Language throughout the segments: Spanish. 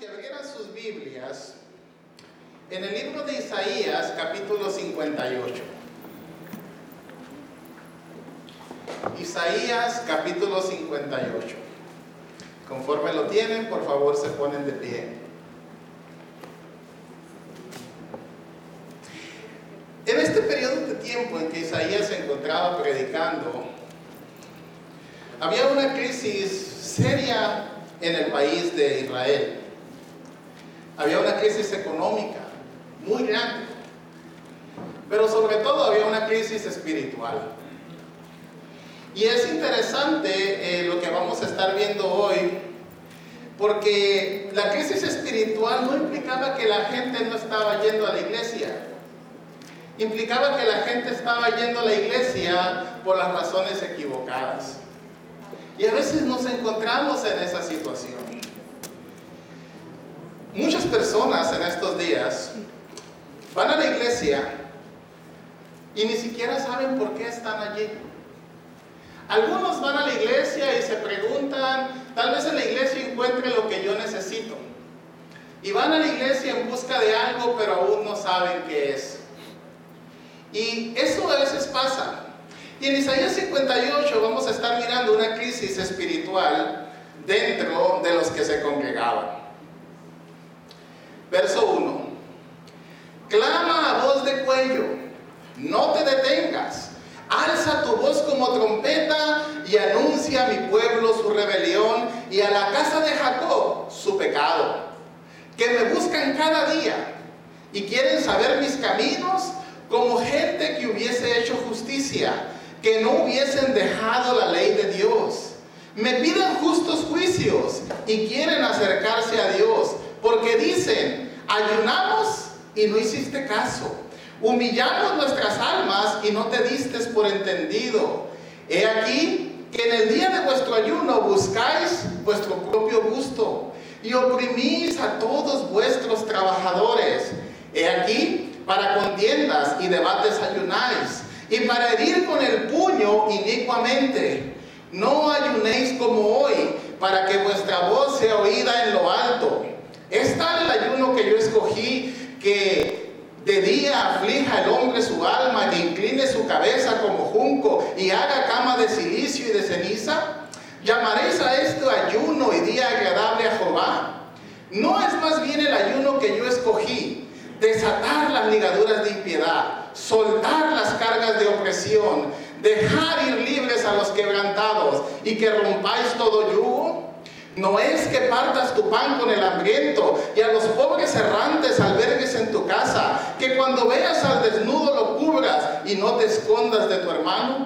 que abrieran sus Biblias en el libro de Isaías, capítulo 58. Isaías, capítulo 58. Conforme lo tienen, por favor, se ponen de pie. En este periodo de tiempo en que Isaías se encontraba predicando, había una crisis seria en el país de Israel. Había una crisis económica muy grande, pero sobre todo había una crisis espiritual. Y es interesante lo que vamos a estar viendo hoy, porque la crisis espiritual no implicaba que la gente no estaba yendo a la iglesia. Implicaba que la gente estaba yendo a la iglesia por las razones equivocadas. Y a veces nos encontramos en esa situación. Muchas personas en estos días van a la iglesia y ni siquiera saben por qué están allí. Algunos van a la iglesia y se preguntan, tal vez en la iglesia encuentre lo que yo necesito. Y van a la iglesia en busca de algo, pero aún no saben qué es. Y eso a veces pasa. Y en Isaías 58 vamos a estar mirando una crisis espiritual dentro de los que se congregaban. Verso 1. Clama a voz de cuello, no te detengas. Alza tu voz como trompeta y anuncia a mi pueblo su rebelión y a la casa de Jacob su pecado. Que me buscan cada día y quieren saber mis caminos como gente que hubiese hecho justicia, que no hubiesen dejado la ley de Dios. Me piden justos juicios y quieren acercarse a Dios, porque dicen, ayunamos y no hiciste caso. Humillamos nuestras almas y no te distes por entendido. He aquí que en el día de vuestro ayuno buscáis vuestro propio gusto y oprimís a todos vuestros trabajadores. He aquí para contiendas y debates ayunáis, y para herir con el puño inicuamente. No ayunéis como hoy, para que vuestra voz sea oída en lo alto. Es tal el ayuno que yo escogí, que de día aflija el hombre su alma, que incline su cabeza como junco, y haga cama de silicio y de ceniza. ¿Llamaréis a esto ayuno y día agradable a Jehová? ¿No es más bien el ayuno que yo escogí? Desatar las ligaduras de impiedad, soltar las cargas de opresión, dejar ir libres a los quebrantados y que rompáis todo yugo. No es que partas tu pan con el hambriento y a los pobres errantes albergues en tu casa, que cuando veas al desnudo lo cubras y no te escondas de tu hermano.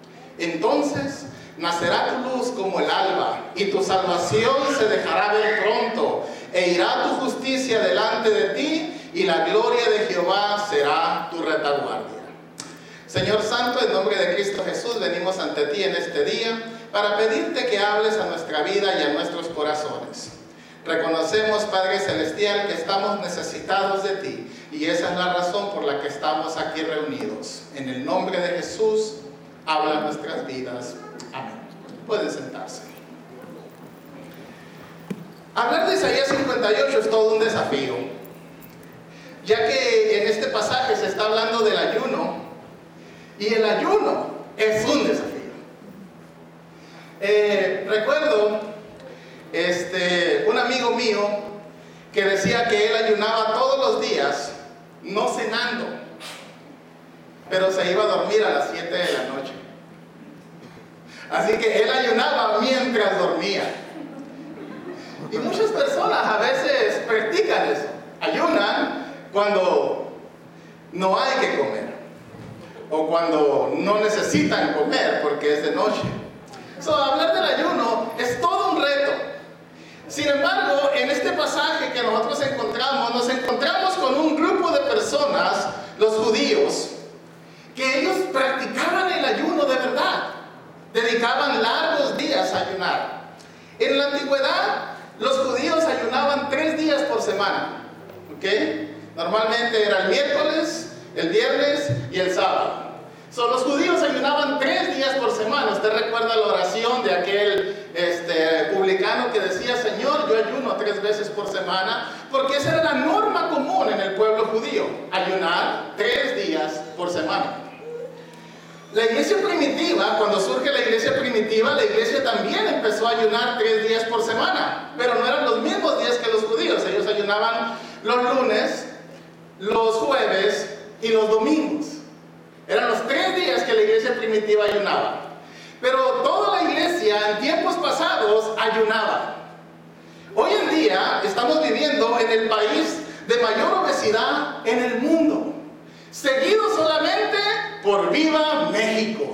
Entonces nacerá tu luz como el alba y tu salvación se dejará ver pronto, e irá tu justicia delante de ti, y la gloria de Jehová será tu retaguardia. Señor Santo, en nombre de Cristo Jesús, venimos ante ti en este día para pedirte que hables a nuestra vida y a nuestros corazones. Reconocemos, Padre Celestial, que estamos necesitados de ti, y esa es la razón por la que estamos aquí reunidos. En el nombre de Jesús, habla nuestras vidas. Amén. Pueden sentarse. Hablar de Isaías 58 es todo un desafío, ya que en este pasaje se está hablando del ayuno, y el ayuno es un desafío. Recuerdo un amigo mío que decía que él ayunaba todos los días, no cenando, pero se iba a dormir a las 7 de la noche. Así que él ayunaba mientras dormía. Y muchas personas a veces practican eso, ayunan cuando no hay que comer, o cuando no necesitan comer porque es de noche. Hablar del ayuno es todo un reto. Sin embargo, en este pasaje que nosotros encontramos, nos encontramos con un grupo de personas, los judíos, que ellos practicaban el ayuno de verdad. Dedicaban largos días a ayunar. En la antigüedad, los judíos ayunaban 3 días por semana. ¿Ok? Normalmente era el miércoles, el viernes y el sábado. Los judíos ayunaban 3 días por semana. Usted recuerda la oración de aquel publicano que decía: Señor, yo ayuno 3 veces por semana, porque esa era la norma común en el pueblo judío, ayunar 3 días por semana. La iglesia primitiva, cuando surge la iglesia primitiva, la iglesia también empezó a ayunar 3 días por semana, pero no eran los mismos días que los judíos. Ellos ayunaban los lunes, los jueves y los domingos. Eran los 3 días que la iglesia primitiva ayunaba. Pero toda la iglesia en tiempos pasados ayunaba. Hoy en día estamos viviendo en el país de mayor obesidad en el mundo, seguido solamente por Viva México.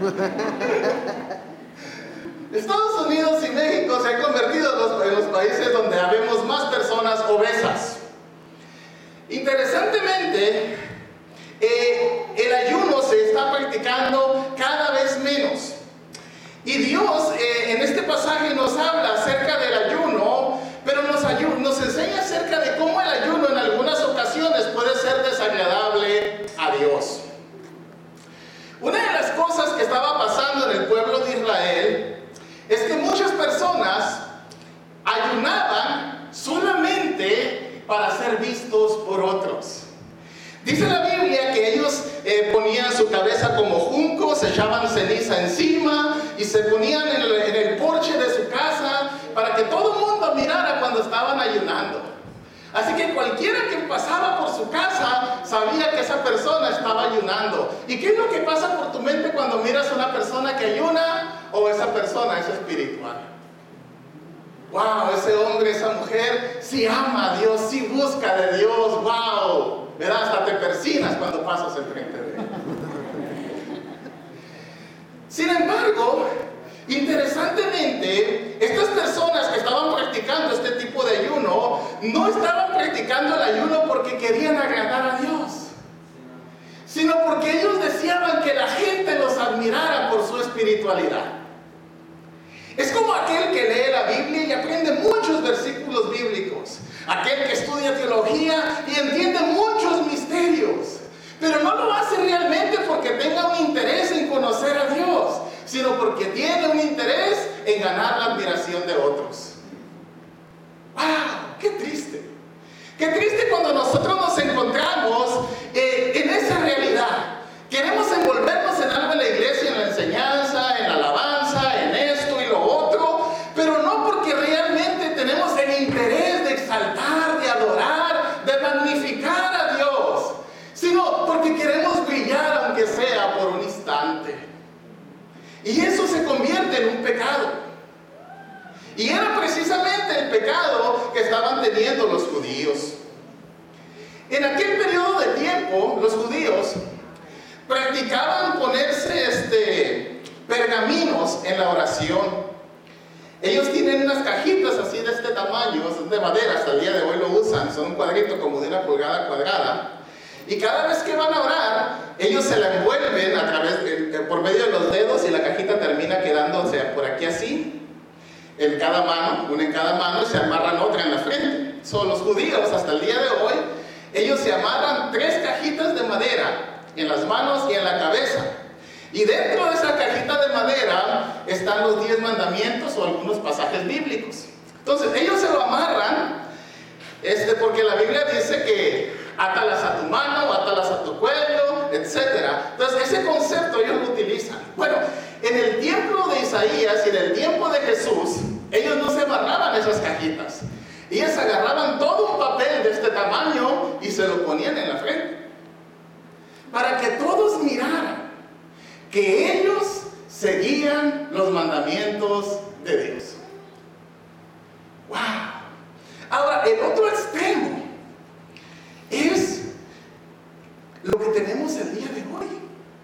Estados Unidos y México se han convertido en los países donde habemos más personas obesas. Interesantemente, el ayuno se está practicando cada vez menos. Y Dios en este pasaje nos habla acerca del ayuno, pero nos enseña acerca de cómo el ayuno en algunas ocasiones puede ser desagradable a Dios. Una de las cosas que estaba pasando en el pueblo de Israel es que muchas personas ayunaban solamente para ser vistos por otros. Dice la Biblia que ellos ponían su cabeza como junco, se echaban ceniza encima y se ponían en el porche de su casa para que todo el mundo mirara cuando estaban ayunando. Así que cualquiera que pasaba por su casa sabía que esa persona estaba ayunando. ¿Y qué es lo que pasa por tu mente cuando miras a una persona que ayuna o esa persona es espiritual? ¡Wow! Ese hombre, esa mujer sí ama a Dios, sí busca de Dios. ¡Wow! ¿Verdad? Hasta te persignas cuando pasas enfrente de él. Sin embargo, interesantemente, estas personas que estaban practicando este tipo de ayuno no estaban practicando el ayuno porque querían agradar a Dios, sino porque ellos deseaban que la gente los admirara por su espiritualidad. Es como aquel que lee la Biblia y aprende muchos versículos bíblicos, aquel que estudia teología y entiende muchos misterios, pero no lo hace realmente porque tenga un interés en conocer a Dios, sino porque tiene un interés en ganar la admiración de otros. ¡Wow! ¡Qué triste! ¡Qué triste cuando nosotros nos encontramos en esa realidad! Queremos envolvernos en algo en la iglesia, en la enseñanza, en la alabanza, en esto y lo otro, pero no porque realmente tenemos el interés de exaltar, de adorar, de magnificar a Dios, sino porque queremos brillar aunque sea por un instante. Y eso se convierte en un pecado. Y era precisamente el pecado que estaban teniendo los judíos. En aquel periodo de tiempo, los judíos practicaban ponerse pergaminos en la oración. Ellos tienen unas cajitas así de este tamaño, son de madera, hasta el día de hoy lo usan, son un cuadrito como de 1 pulgada cuadrada. Y cada vez que van a orar, ellos se la envuelven a través por medio de los dedos y la cajita termina quedándose por aquí así, en cada mano, una en cada mano, y se amarran otra en la frente. Son los judíos hasta el día de hoy, ellos se amarran 3 cajitas de madera en las manos y en la cabeza. Y dentro de esa cajita de madera están los 10 mandamientos o algunos pasajes bíblicos. Entonces ellos se lo amarran, porque la Biblia dice que átalas a tu mano, átalas a tu cuello, etc. Entonces ese concepto ellos lo utilizan. Bueno, en el tiempo de Isaías y en el tiempo de Jesús, ellos no se amarraban esas cajitas. Ellos agarraban todo un papel de este tamaño y se lo ponían en la frente, para que todos miraran que ellos seguían los mandamientos de Dios. ¡Wow! Ahora, el otro extremo es lo que tenemos el día de hoy,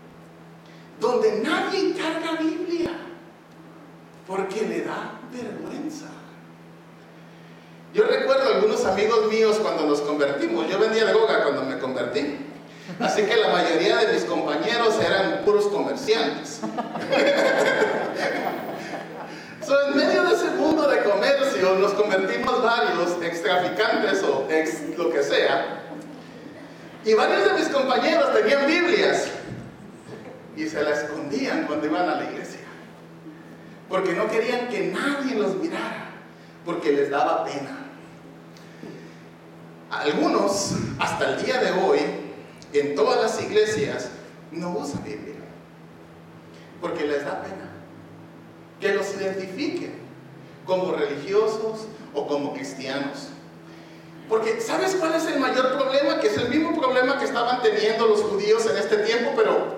donde nadie carga Biblia porque le da vergüenza. Yo recuerdo algunos amigos míos cuando nos convertimos. Yo vendía droga cuando me convertí, así que la mayoría de mis compañeros eran puros comerciantes. En medio de ese mundo de comercio nos convertimos varios extraficantes o lo que sea, y varios de mis compañeros tenían Biblias. y se la escondían cuando iban a la iglesia, porque no querían que nadie los mirara, porque les daba pena. Algunos, hasta el día de hoy, en todas las iglesias, no usan Biblia, porque les da pena que los identifiquen como religiosos o como cristianos. Porque ¿sabes cuál es el mayor problema? Que es el mismo problema que estaban teniendo los judíos en este tiempo, pero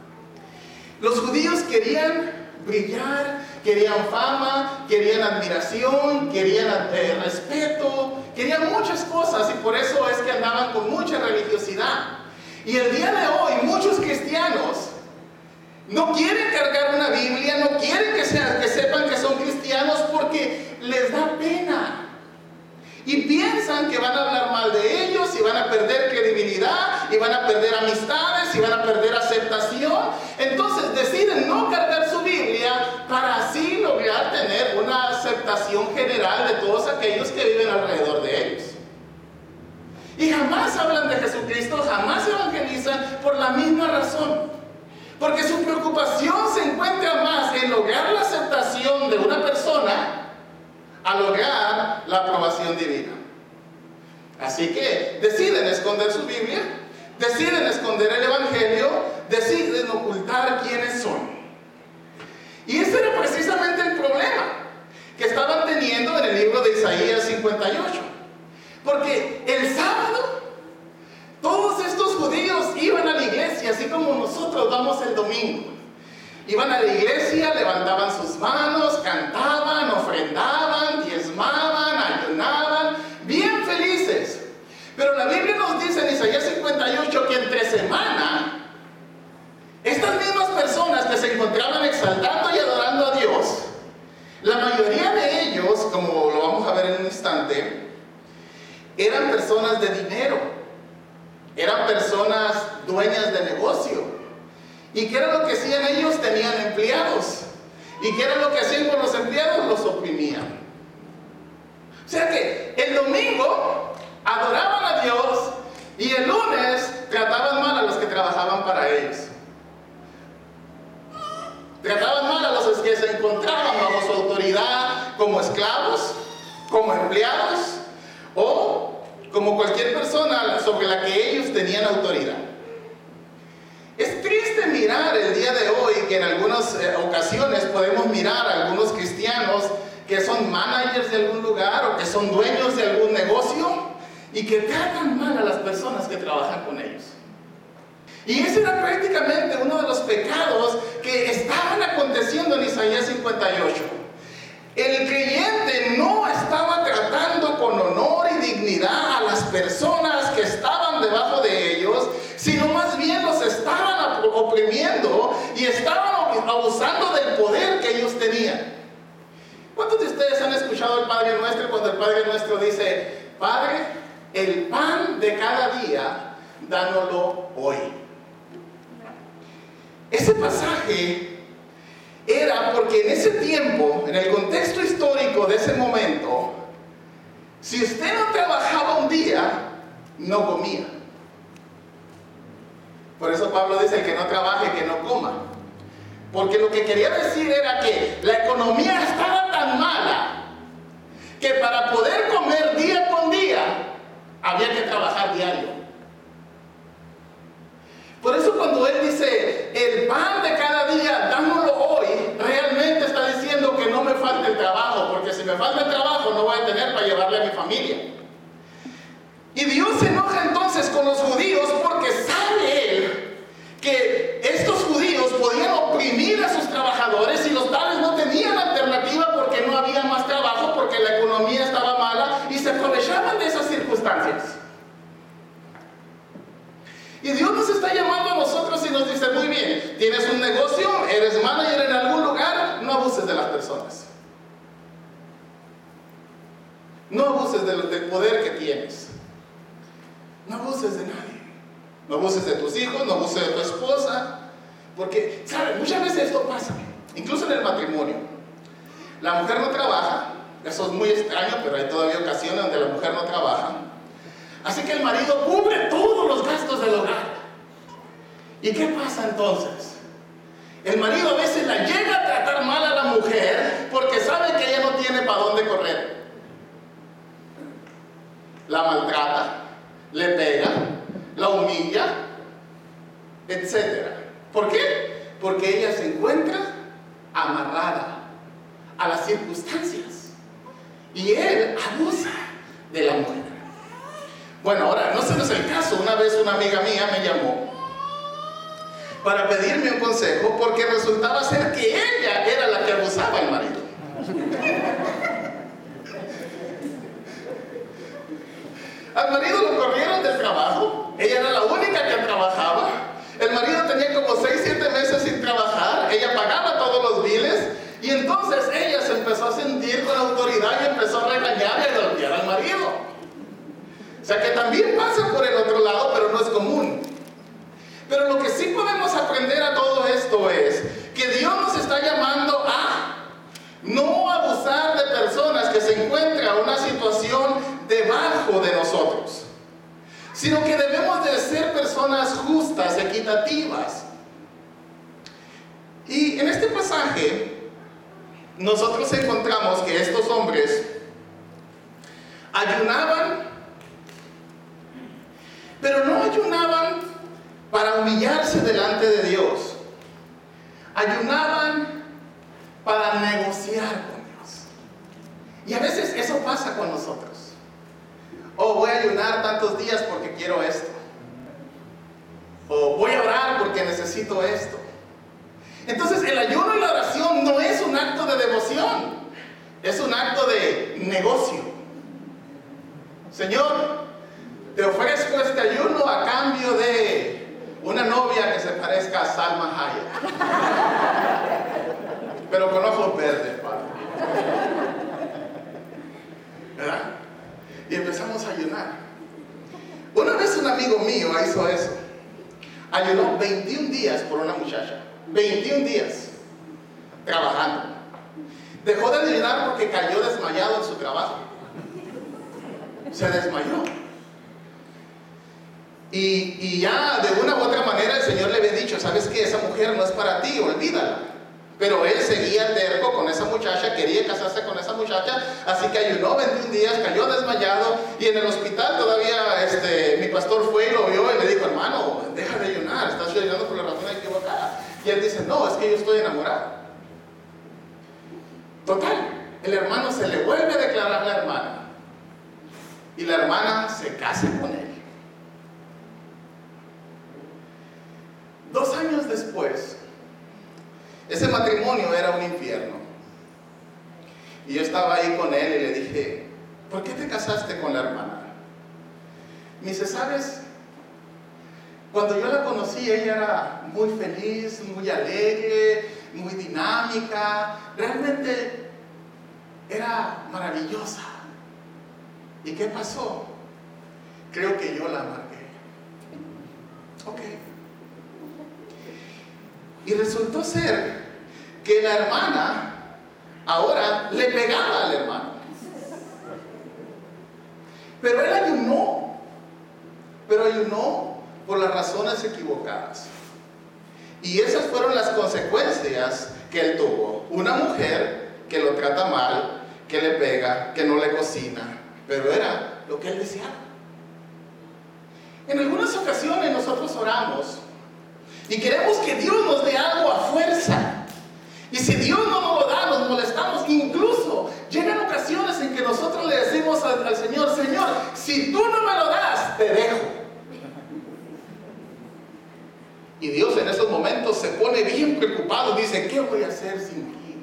los judíos querían brillar, querían fama, querían admiración, querían respeto, querían muchas cosas, y por eso es que andaban con mucha religiosidad. Y el día de hoy muchos cristianos no quieren cargar una Biblia, no quieren que sepan que son cristianos, porque les da pena. Y piensan que van a hablar mal de ellos, y van a perder credibilidad, y van a perder amistades, y van a perder aceptación. Entonces deciden no cargar su Biblia para así lograr tener una aceptación general de todos aquellos que viven alrededor de ellos. Y jamás hablan de Jesucristo, jamás evangelizan por la misma razón. Porque su preocupación se encuentra más en lograr la aceptación de una persona a lograr la aprobación divina. Así que deciden esconder su Biblia, deciden esconder el Evangelio, deciden ocultar quiénes son. Y ese era precisamente el problema que estaban teniendo en el libro de Isaías 58. Porque el sábado todos estos judíos iban a la iglesia, así como nosotros vamos el domingo. Iban a la iglesia, levantaban sus manos, cantaban, ofrendaban, diezmaban, ayunaban, bien felices. Pero la Biblia nos dice en Isaías 58 que entre semana, estas mismas personas que se encontraban exaltando y adorando a Dios, la mayoría de ellos, como lo vamos a ver en un instante, eran personas de dinero, eran personas dueñas de negocio. ¿Y qué era lo que hacían ellos? Tenían empleados. ¿Y qué era lo que hacían con los empleados? Los oprimían. O sea que el domingo adoraban a Dios y el lunes trataban mal a los que trabajaban para ellos. Trataban mal a los que se encontraban bajo su autoridad como esclavos, como empleados o como cualquier persona sobre la que ellos tenían autoridad. Es triste mirar el día de hoy que en algunas ocasiones podemos mirar a algunos cristianos que son managers de algún lugar o que son dueños de algún negocio y que tratan mal a las personas que trabajan con ellos. Y ese era prácticamente uno de los pecados que estaban aconteciendo en Isaías 58. El creyente no estaba tratando con honor y dignidad a las personas que estaban debajo de ellos, sino más bien los estaban oprimiendo y estaban abusando del poder que ellos tenían. ¿Cuántos de ustedes han escuchado el Padre Nuestro cuando el Padre Nuestro dice: Padre, el pan de cada día, dánoslo hoy? Ese pasaje era porque en ese tiempo, en el contexto histórico de ese momento, si usted no trabajaba un día, no comía. Por eso Pablo dice: el que no trabaje, que no coma. Porque lo que quería decir era que la economía estaba tan mala que para poder comer día con día había que trabajar diario. Por eso cuando él dice el pan de cada día, dámoslo hoy, realmente está diciendo que no me falta el trabajo, porque si me falta el trabajo no voy a tener para llevarle a mi familia. Y Dios se enoja entonces con los judíos porque sabe él que estos judíos podían oprimir a sus trabajadores y los tales no tenían alternativa porque no había más trabajo, porque la economía estaba mala y se aprovechaban de esas circunstancias. Y Dios nos está llamando a nosotros y nos dice: muy bien, tienes un negocio, eres manager en algún lugar, no abuses de las personas. No abuses del poder que tienes. No abuses de nadie. No abuses de tus hijos, no abuses de tu esposa. Porque, ¿saben? Muchas veces esto pasa, incluso en el matrimonio. La mujer no trabaja, eso es muy extraño, pero hay todavía ocasiones donde la mujer no trabaja. Así que el marido cubre todos los gastos del hogar. ¿Y qué pasa entonces? El marido a veces la llega a tratar mal a la mujer porque sabe que ella no tiene para dónde correr. La maltrata, le pega, la humilla, etc. ¿Por qué? Porque ella se encuentra amarrada a las circunstancias y él abusa de la mujer. Bueno, ahora, no sé, no es el caso. Una vez una amiga mía me llamó para pedirme un consejo porque resultaba ser que ella era la que abusaba al marido. Al marido lo corrieron del trabajo, ella era la única que trabajaba. El marido tenía como 6-7 meses sin trabajar, ella pagaba todos los biles y entonces ella se empezó a sentir con autoridad y empezó a regañar y a golpear al marido. O sea que también pasa por el otro lado, pero no es común. Pero lo que sí podemos aprender a todo esto es que Dios nos está llamando a no abusar de personas que se encuentran en una situación debajo de nosotros, sino que debemos de ser personas justas, equitativas. Y en este pasaje nosotros encontramos que estos hombres ayunaban, pero no ayunaban para humillarse delante de Dios. Ayunaban para negociar con Dios. Y a veces eso pasa con nosotros. Oh, voy a ayunar tantos días porque quiero esto. O voy a orar porque necesito esto. Entonces el ayuno y la oración no es un acto de devoción, es un acto de negocio. Señor, te ofrezco este ayuno a cambio de una novia que se parezca a Salma Hayek, pero con ojos verdes, Padre. ¿Verdad? Y empezamos a ayunar. Una vez un amigo mío hizo eso. Ayunó 21 días por una muchacha. 21 días trabajando. Dejó de ayunar porque cayó desmayado en su trabajo. Se desmayó. Y ya de una u otra manera el Señor le había dicho, ¿sabes qué? Esa mujer no es para ti, olvídala. Pero él seguía terco con esa muchacha, quería casarse con esa muchacha, así que ayunó 21 días, cayó desmayado, y en el hospital todavía mi pastor fue y lo vio y le dijo, hermano, deja de ayunar, estás ayunando por la razón equivocada. Y él dice, no, es que yo estoy enamorado. Total, el hermano se le vuelve a declarar a la hermana, y la hermana se casa con él. 2 años después, ese matrimonio era un infierno. Y yo estaba ahí con él y le dije, ¿por qué te casaste con la hermana? Me dice, ¿sabes? Cuando yo la conocí, ella era muy feliz, muy alegre, muy dinámica. Realmente era maravillosa. ¿Y qué pasó? Creo que yo la amargué. Ok. Y resultó ser que la hermana ahora le pegaba al hermano. Pero él ayunó. Pero ayunó por las razones equivocadas. Y esas fueron las consecuencias que él tuvo. Una mujer que lo trata mal, que le pega, que no le cocina. Pero era lo que él deseaba. En algunas ocasiones nosotros oramos y queremos que Dios nos dé algo a fuerza. Y si Dios no nos lo da, nos molestamos. Incluso llegan ocasiones en que nosotros le decimos al Señor, Señor, si tú no me lo das, te dejo. Y Dios en esos momentos se pone bien preocupado y dice, ¿qué voy a hacer sin ti?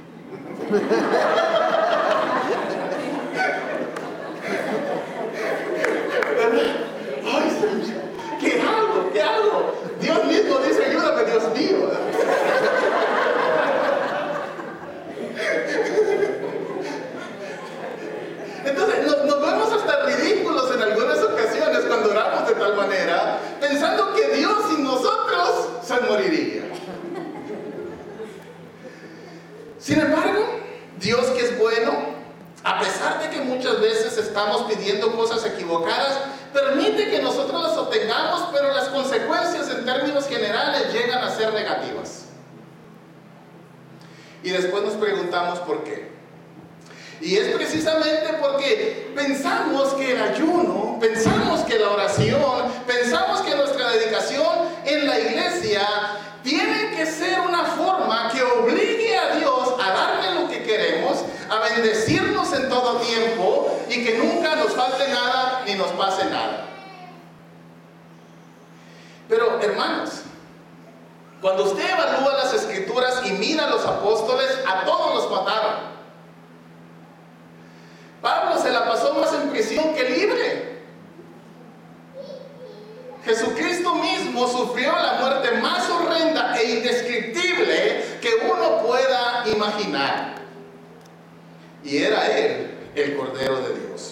Ay, Señor, ¿qué hago? ¿Qué hago? Dios mismo dice, ayúdame, Dios mío. Entonces nos vemos hasta ridículos en algunas ocasiones cuando oramos de tal manera, pensando que Dios sin nosotros se moriría. Sin embargo, Dios, que es bueno, a pesar de que muchas veces estamos pidiendo cosas equivocadas, permite que nosotros las obtengamos, pero las consecuencias en términos generales llegan a ser negativas. Y después nos preguntamos por qué. Y es precisamente porque pensamos que el ayuno, pensamos que la oración, pensamos que nuestra dedicación en la iglesia tiene que ser una forma que obligue a Dios a darle lo que queremos, a bendecirnos en todo tiempo y que nunca nos falte nada ni nos pase nada. Pero hermanos, cuando usted evalúa las escrituras y mira a los apóstoles, a todos los mataron. Pablo se la pasó más en prisión que libre. Jesucristo mismo sufrió la muerte más horrenda e indescriptible que uno pueda imaginar. Y era Él, el Cordero de Dios.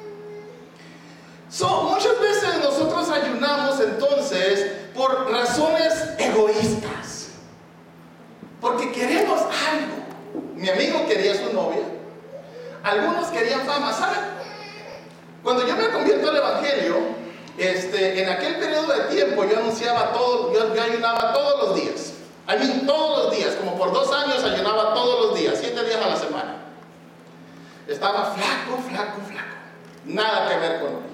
Muchas veces nosotros ayunamos entonces por razones egoístas. Porque queremos algo. Mi amigo quería su novia. Algunos querían fama, ¿saben? Cuando yo me convierto al Evangelio, en aquel periodo de tiempo yo anunciaba todo, yo ayunaba todos los días. Todos los días, como por 2 años ayunaba todos los días, 7 días a la semana. Estaba flaco. Nada que ver con hoy.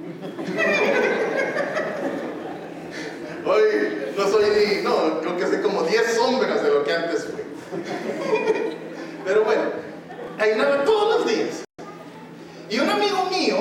Hoy no soy creo que soy como 10 sombras de lo que antes fui. Pero bueno, ayunaba todos los días. Y un amigo mío,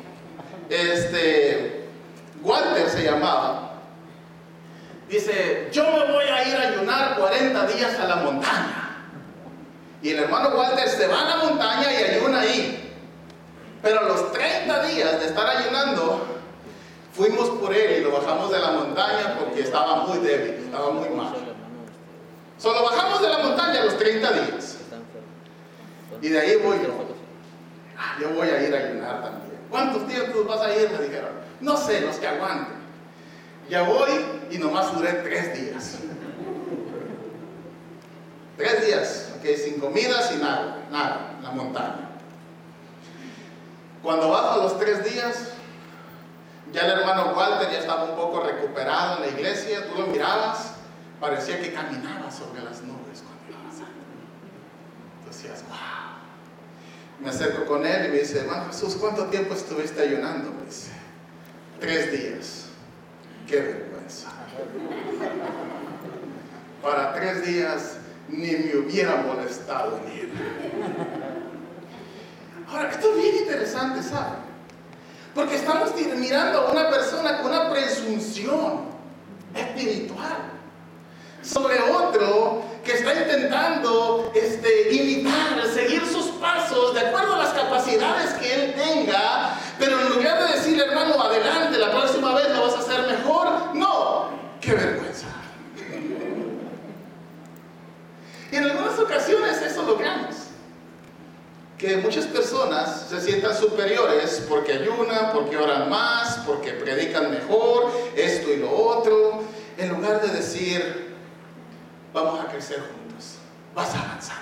Walter se llamaba, dice: yo me voy a ir a ayunar 40 días a la montaña. Y el hermano Walter se va a la montaña y ayuna ahí. Pero a los 30 días de estar ayunando, fuimos por él y lo bajamos de la montaña porque estaba muy débil, estaba muy mal. Solo bajamos de la montaña a los 30 días. Y de ahí voy yo. Yo voy a ir a ayunar también. ¿Cuántos días tú vas a ir? Me dijeron. No sé, los que aguanten. Ya voy y nomás duré 3 días. 3 días, sin comida, sin nada, en la montaña. Cuando bajo los 3 días, ya el hermano Walter ya estaba un poco recuperado en la iglesia. Tú lo mirabas, parecía que caminaba sobre las nubes cuando iba pasando. Entonces decías: wow. Me acerco con él y me dice: hermano Jesús, ¿cuánto tiempo estuviste ayunando? Me dice: 3 días. ¡Qué vergüenza! Para 3 días ni me hubiera molestado en ir. Ahora, esto es bien interesante, ¿saben? Porque estamos mirando a una persona con una presunción espiritual sobre otro que está intentando imitar, seguir sus pasos de acuerdo a las capacidades que él tenga, pero en lugar de decirle: hermano, adelante, la próxima vez lo vas a hacer mejor, no, qué vergüenza. Y en algunas ocasiones eso logramos, que muchas personas se sientan superiores porque ayunan, porque oran más, porque predican mejor, esto y lo otro, en lugar de decir: vamos a crecer juntos, vas a avanzar.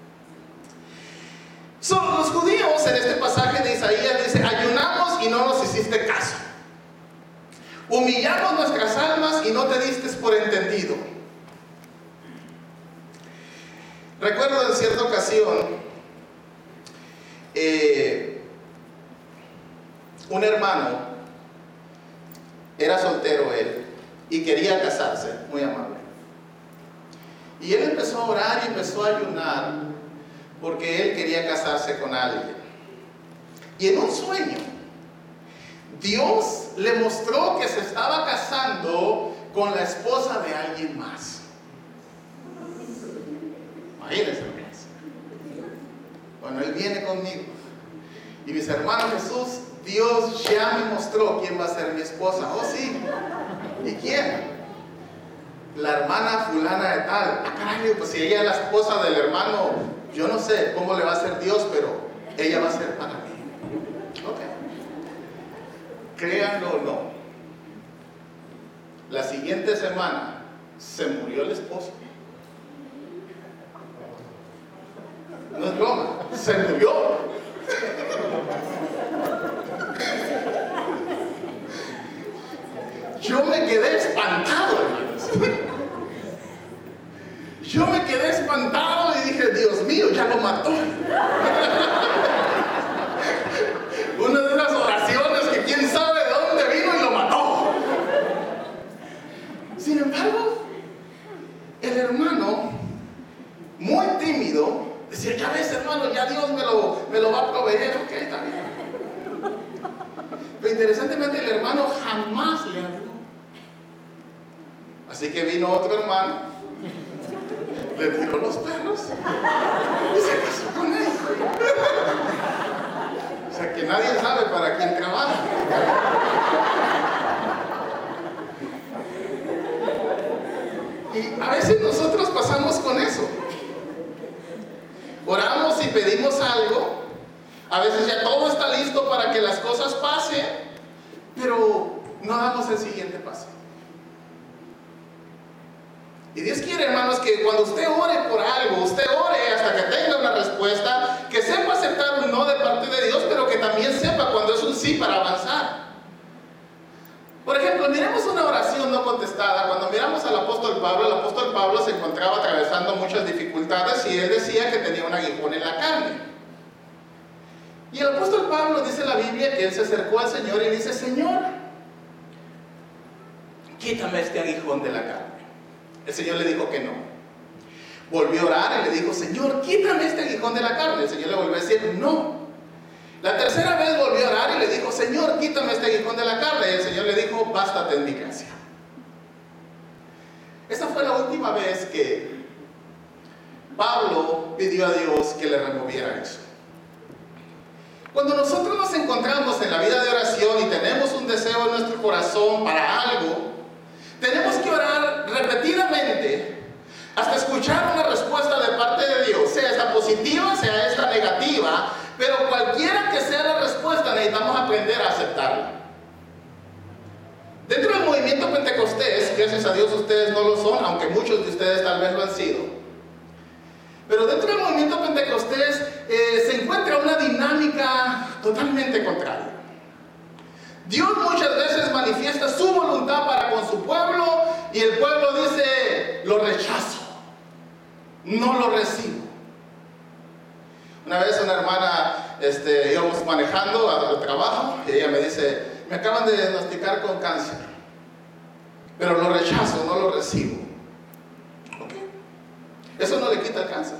Los judíos en este pasaje de Isaías dice: ayunamos y no nos hiciste caso. Humillamos nuestras almas y no te diste por entendido. Recuerdo en cierta ocasión, un hermano, era soltero él, y quería casarse, muy amable. Y él empezó a orar y empezó a ayunar porque él quería casarse con alguien. Y en un sueño, Dios le mostró que se estaba casando con la esposa de alguien más. Imagínense lo que es. Bueno, él viene conmigo y me dice: hermano Jesús, Dios ya me mostró quién va a ser mi esposa. Oh, sí. ¿Y quién? La hermana fulana de tal. Ah, caray, pues si ella es la esposa del hermano, yo no sé cómo le va a hacer Dios, pero ella va a ser para mí. Ok. Créanlo o no, la siguiente semana se murió el esposo. No es broma, se murió. Yo me quedé espantado, hermanos. Yo me quedé espantado y dije: ya lo mató. Una de esas oraciones que quién sabe de dónde vino y lo mató. Sin embargo, el hermano, muy tímido, decía, ya ves, hermano, ya Dios me lo va a proveer. Ok, está bien. Pero interesantemente el hermano jamás le habló. Así que vino otro hermano, le tiró los perros y se casó con él. O sea que nadie sabe para quién trabaja. Y a veces nosotros pasamos con eso. Oramos y pedimos algo. A veces ya todo está listo para que las cosas pasen, pero no damos el siguiente paso. Y Dios quiere, hermanos, que cuando usted ore por algo, usted ore hasta que tenga una respuesta, que sepa aceptar un no de parte de Dios, pero que también sepa cuando es un sí para avanzar. Por ejemplo, miremos una oración no contestada. Cuando miramos al apóstol Pablo se encontraba atravesando muchas dificultades y él decía que tenía un aguijón en la carne. Y el apóstol Pablo dice en la Biblia que él se acercó al Señor y dice, Señor, quítame este aguijón de la carne. El Señor le dijo que no. Volvió a orar y le dijo, Señor, quítame este aguijón de la carne. El Señor le volvió a decir, no. La tercera vez volvió a orar y le dijo, Señor, quítame este aguijón de la carne. Y el Señor le dijo, bástate en mi gracia. Esa fue la última vez que Pablo pidió a Dios que le removiera eso. Cuando nosotros nos encontramos en la vida de oración y tenemos un deseo en nuestro corazón para algo, tenemos que orar repetidamente hasta escuchar una respuesta de parte de Dios, sea esta positiva, sea esta negativa, pero cualquiera que sea la respuesta necesitamos aprender a aceptarla. Dentro del movimiento Pentecostés, gracias a Dios ustedes no lo son, aunque muchos de ustedes tal vez lo han sido, pero dentro del movimiento Pentecostés se encuentra una dinámica totalmente contraria. Dios muchas veces manifiesta su voluntad para con su pueblo y el pueblo dice, lo rechazo, no lo recibo. Una vez una hermana, íbamos manejando al trabajo y ella me dice, me acaban de diagnosticar con cáncer, pero lo rechazo, no lo recibo. ¿Ok? Eso no le quita el cáncer.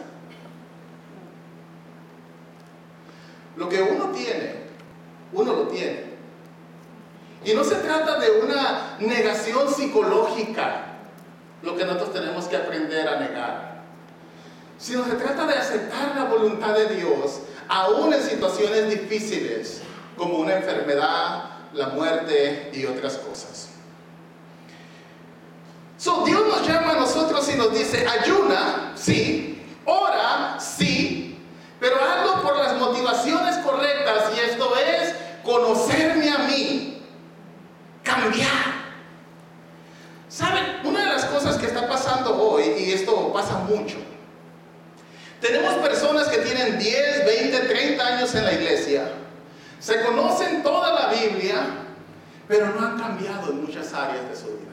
Lo que uno tiene, uno lo tiene. Y no se trata de una negación psicológica, lo que nosotros tenemos que aprender a negar, sino se trata de aceptar la voluntad de Dios, aún en situaciones difíciles, como una enfermedad, la muerte y otras cosas. Dios nos llama a nosotros y nos dice, ayuna, sí, ora, sí, pero hazlo por las motivaciones correctas, y esto es conocerme a mí. Cambiar. ¿Saben? Una de las cosas que está pasando hoy, y esto pasa mucho, tenemos personas que tienen 10, 20, 30 años en la iglesia, se conocen toda la Biblia, pero no han cambiado en muchas áreas de su vida.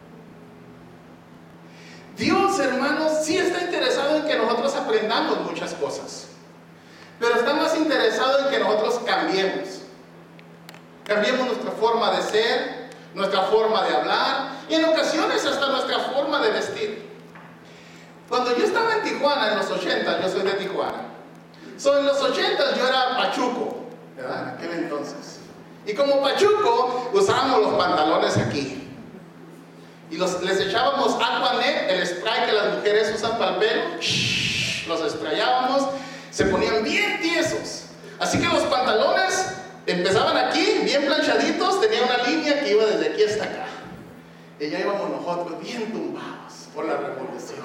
Dios, hermanos, sí está interesado en que nosotros aprendamos muchas cosas, pero está más interesado en que nosotros cambiemos. Cambiemos nuestra forma de ser, nuestra forma de hablar y en ocasiones hasta nuestra forma de vestir. Cuando yo estaba en Tijuana en los 80, yo soy de Tijuana. En los 80 yo era pachuco, ¿verdad? En aquel entonces. Y como pachuco usábamos los pantalones aquí. Y les echábamos Aquanet, el spray que las mujeres usan para el pelo. Los sprayábamos, se ponían bien tiesos. Así que los pantalones empezaban aquí, bien planchaditos, tenía una línea que iba desde aquí hasta acá. Y ya íbamos nosotros bien tumbados por la revolución.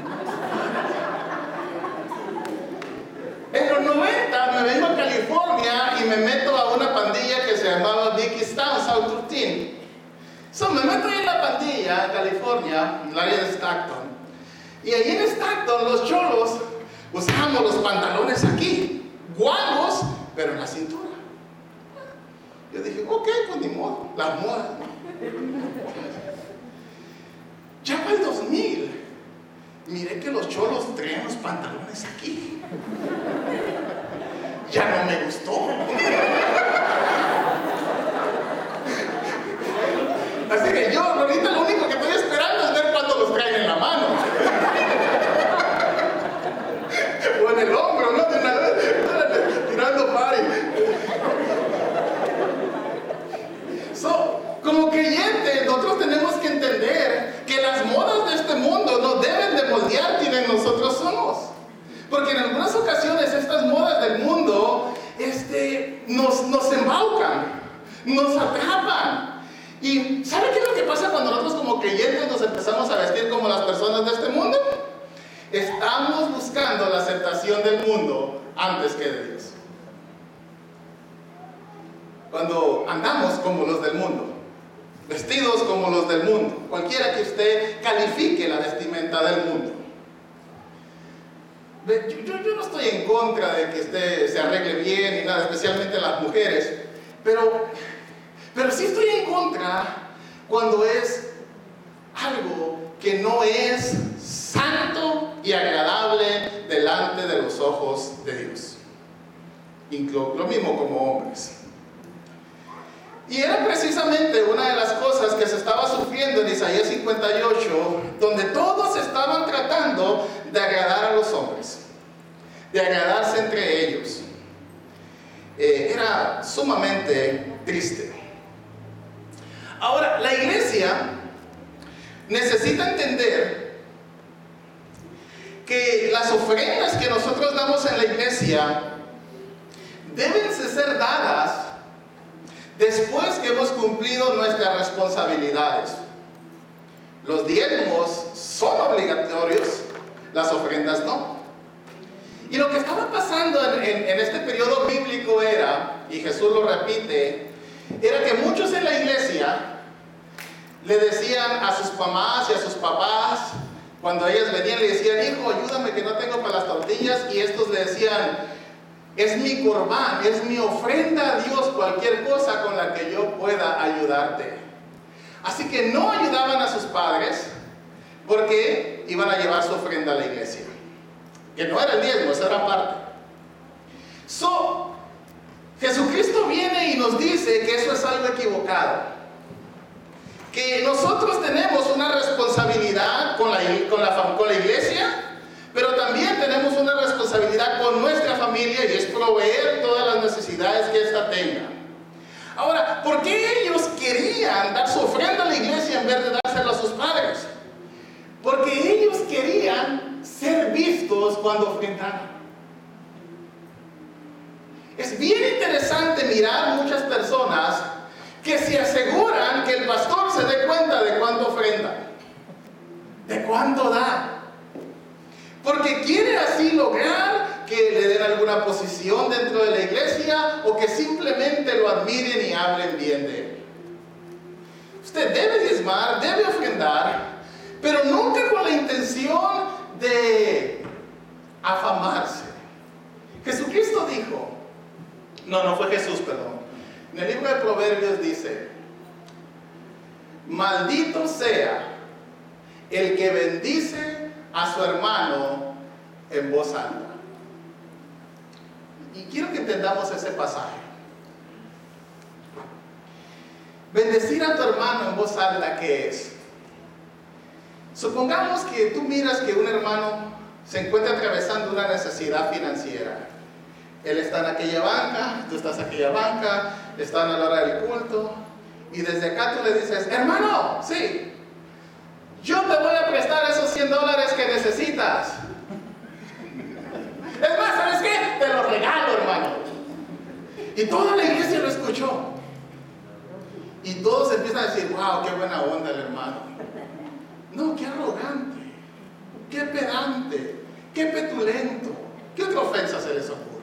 En los 90 me vengo a California y me meto a una pandilla que se llamaba Dickies Town, South 13. Me meto ahí en la pandilla en California, en el área de Stockton. Y ahí en Stockton los cholos usábamos los pantalones aquí, guangos, pero en la cintura. Yo dije, ok, pues ni modo, las modas, ¿no? Ya para el 2000, miré que los cholos traían los pantalones aquí. Ya no me gustó. Así que yo ahorita lo único que estoy esperando es ver cuánto los traen en la mano. O en el hombro, ¿no? De una vez, tirando party. Como creyentes, nosotros tenemos que entender que las modas de este mundo no deben de moldear quienes nosotros somos. Porque en algunas ocasiones estas modas del mundo nos embaucan, nos atrapan. ¿Y sabe qué es lo que pasa cuando nosotros como creyentes nos empezamos a vestir como las personas de este mundo? Estamos buscando la aceptación del mundo antes que de Dios. Cuando andamos como los del mundo, vestidos como los del mundo, cualquiera que usted califique la vestimenta del mundo. Yo no estoy en contra de que usted se arregle bien y nada, especialmente las mujeres, pero sí estoy en contra cuando es algo que no es santo y agradable delante de los ojos de Dios. Lo mismo como hombres. Y era precisamente una de las cosas que se estaba sufriendo en Isaías 58, donde todos estaban tratando de agradar a los hombres, de agradarse entre ellos. Era sumamente triste. Ahora, la iglesia necesita entender que las ofrendas que nosotros damos en la iglesia deben ser dadas después que hemos cumplido nuestras responsabilidades. Los diezmos son obligatorios, las ofrendas no. Y lo que estaba pasando en este periodo bíblico era, y Jesús lo repite, era que muchos en la iglesia le decían a sus mamás y a sus papás, cuando ellas venían, le decían: hijo, ayúdame que no tengo para las tortillas, y estos le decían: es mi corbán, es mi ofrenda a Dios, cualquier cosa con la que yo pueda ayudarte. Así que no ayudaban a sus padres porque iban a llevar su ofrenda a la iglesia, que no era el diezmo, esa era parte. Jesucristo viene y nos dice que eso es algo equivocado, que nosotros tenemos una responsabilidad con la iglesia, pero también tenemos una responsabilidad con nuestra familia, y es proveer todas las necesidades que ésta tenga. Ahora, ¿por qué ellos querían dar su ofrenda a la iglesia en vez de dárselo a sus padres? Porque ellos querían ser vistos cuando ofrendaban. Es bien interesante mirar muchas personas que se aseguran que el pastor se dé cuenta de cuánto ofrenda, de cuánto da, porque quiere así lograr que le den alguna posición dentro de la iglesia, o que simplemente lo admiren y hablen bien de él. Usted debe diezmar, debe ofrendar, pero nunca con la intención de afamarse. Jesucristo dijo, no fue Jesús, perdón. En el libro de Proverbios dice: maldito sea el que bendice a su hermano en voz alta. Y quiero que entendamos ese pasaje. Bendecir a tu hermano en voz alta, ¿qué es? Supongamos que tú miras que un hermano se encuentra atravesando una necesidad financiera. Él está en aquella banca, tú estás en aquella banca, están a la hora del culto, y desde acá tú le dices: hermano, sí, yo te voy a prestar esos $100 que necesitas. Es más, ¿sabes qué? Te los regalo, hermano. Y toda la iglesia lo escuchó. Y todos empiezan a decir: wow, qué buena onda el hermano. No, qué arrogante, qué pedante, qué petulento. ¿Qué otra ofensa se les ocurre?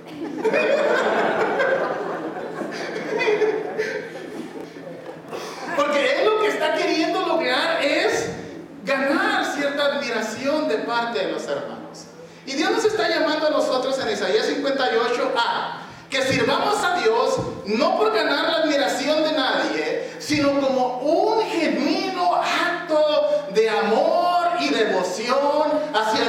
Porque él lo que está queriendo lograr es ganar cierta admiración de parte de los hermanos. Y Dios nos está llamando a nosotros en Isaías 58 a que sirvamos a Dios no por ganar la admiración de nadie, sino como un genuino acto de amor y devoción hacia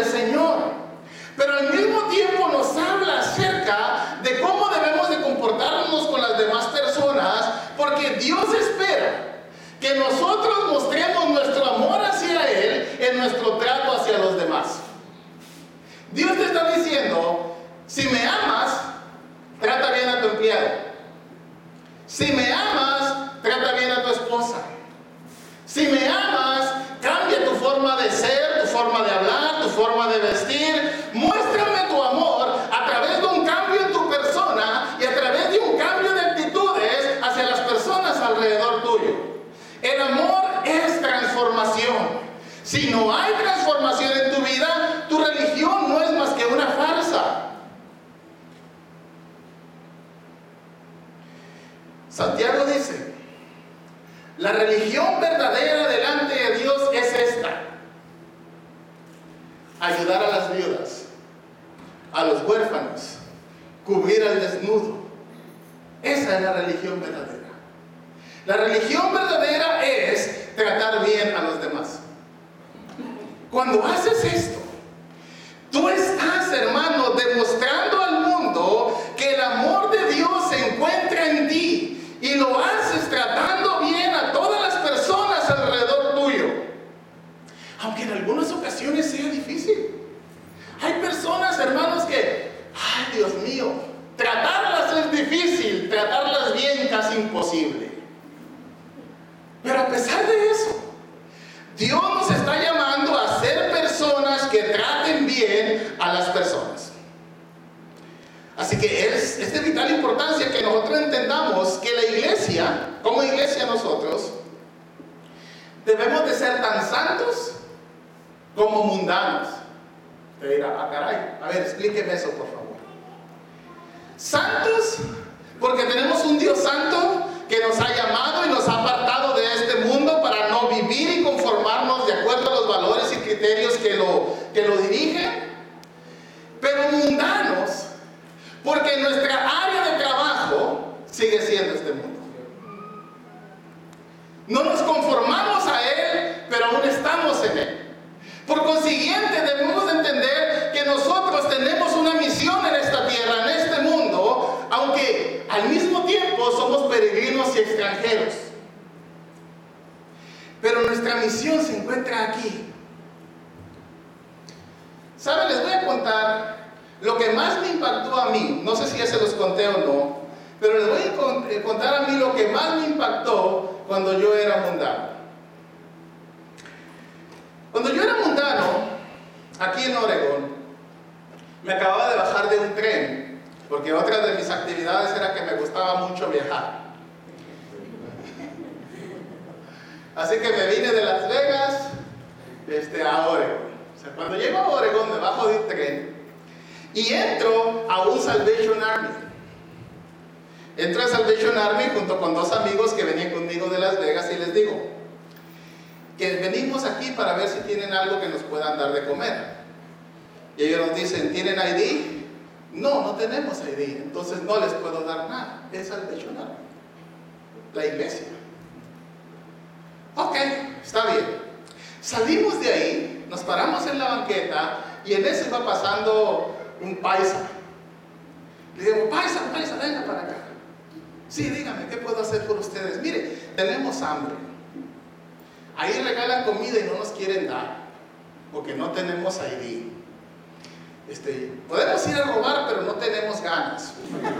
nos habla acerca de cómo debemos de comportarnos con las demás personas, porque Dios espera que nosotros mostremos nuestro amor hacia Él en nuestro trato hacia los demás. Dios te está diciendo, si me amas, trata bien a tu empleado. Si me amas, trata bien a tu esposa. Si me amas, cambia tu forma de ser, tu forma de hablar, tu forma de vestir. Muéstrame tu amor a través de un cambio en tu persona y a través de un cambio de actitudes hacia las personas alrededor tuyo. El amor es transformación. Si no hay transformación en tu vida, tu religión no es más que una farsa. Santiago dice, la religión verdadera delante de Dios es esta: ayudar a las viudas, a los huérfanos, cubrir al desnudo. Esa es la religión verdadera. La religión verdadera es tratar bien a los demás. Cuando haces esto, tú estás, hermano, demostrando al mundo que el amor de Dios se encuentra en ti, y lo haces tratando bien a todas las personas alrededor tuyo, aunque en algunas ocasiones sea difícil. Hay personas, hermanos, que, ay, Dios mío, tratarlas es difícil, tratarlas bien casi imposible. Pero a pesar de eso, Dios nos está llamando a ser personas que traten bien a las personas. Así que es de vital importancia que nosotros entendamos que la iglesia, como iglesia nosotros, debemos de ser tan santos como mundanos. Usted dirá, ah, caray, a ver, explíqueme eso, por favor. Santos, porque tenemos un Dios santo que nos ha llamado y nos ha apartado de este mundo para no vivir y conformarnos de acuerdo a los valores y criterios que lo dirigen. Pero mundanos, porque nuestra área de trabajo sigue siendo este mundo. No nos conformamos a Él, pero aún estamos en Él. Por consiguiente, debemos entender que nosotros tenemos una misión en esta tierra, en este mundo, aunque al mismo tiempo somos peregrinos y extranjeros. Pero nuestra misión se encuentra aquí. ¿Saben? Les voy a contar lo que más me impactó a mí. No sé si ya se los conté o no, pero les voy a contar a mí lo que más me impactó cuando yo era mundano. Cuando yo era mundano, aquí en Oregón, me acababa de bajar de un tren, porque otra de mis actividades era que me gustaba mucho viajar. Así que me vine de Las Vegas a Oregón. O sea, cuando llego a Oregón me bajo de un tren y entro a un Salvation Army. Entro a Salvation Army junto con dos amigos que venían conmigo de Las Vegas y les digo que venimos aquí para ver si tienen algo que nos puedan dar de comer. Y ellos nos dicen, ¿tienen ID? No, no tenemos ID, entonces no les puedo dar nada. Es Salvation Army, la iglesia. Ok, está bien. Salimos de ahí, nos paramos en la banqueta y en eso iba pasando un paisa. Le digo, paisa, venga para acá. Sí, dígame, ¿qué puedo hacer por ustedes? Mire, tenemos hambre. Ahí regalan comida y no nos quieren dar, porque no tenemos ID. Podemos ir a robar, pero no tenemos ganas.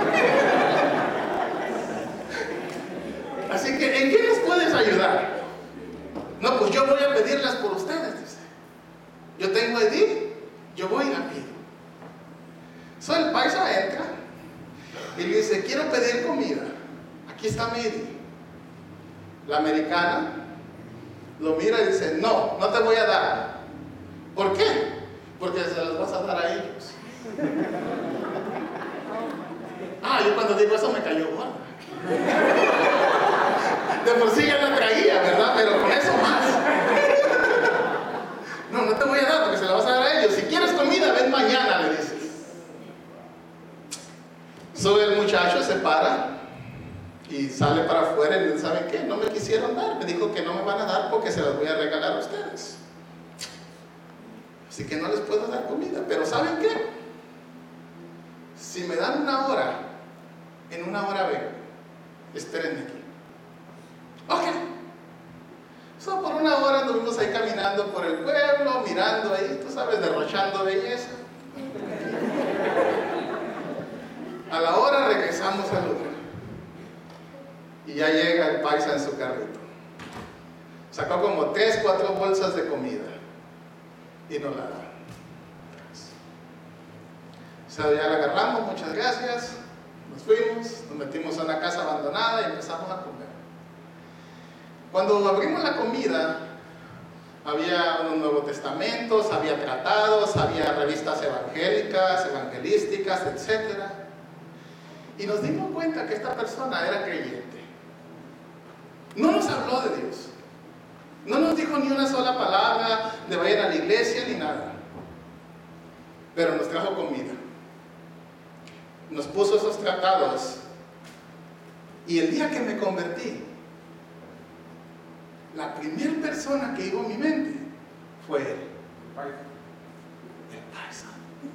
Así que, ¿en qué nos puedes ayudar? No, pues yo voy a pedirlas por ustedes, dice. Yo tengo ID, yo voy y la pido. El paisa entra y le dice, quiero pedir comida. Aquí está mi ID. La americana lo mira y dice, no, no te voy a dar. ¿Por qué? Porque se las vas a dar a ellos. Yo cuando digo eso me cayó gorda. De por sí ya la traía, ¿verdad? Pero con eso más. No, no te voy a dar porque se la vas a dar a ellos. Si quieres comida, ven mañana, le dices. Sube el muchacho, se para y sale para afuera y ¿saben qué? No me quisieron dar. Me dijo que no me van a dar porque se las voy a regalar a ustedes. Así que no les puedo dar comida. Pero ¿saben qué? si me dan una hora, en una hora vengo, espérenme aquí. Ok. So, por una hora anduvimos ahí caminando por el pueblo, mirando ahí, tú sabes, derrochando belleza. A la hora regresamos al lugar. Y ya llega el paisa en su carrito. Sacó como 3, 4 bolsas de comida. Y nos la da. O sea, ya la agarramos, muchas gracias. Nos fuimos, nos metimos a una casa abandonada y empezamos a comer. Cuando abrimos la comida, había unos Nuevos Testamentos, había tratados, había revistas evangélicas, evangelísticas, etc. Y nos dimos cuenta que esta persona era creyente. No nos habló de Dios. No nos dijo ni una sola palabra de vayan a la iglesia ni nada. Pero nos trajo comida. Nos puso esos tratados. Y el día que me convertí, la primera persona que llegó a mi mente fue él. El paisa.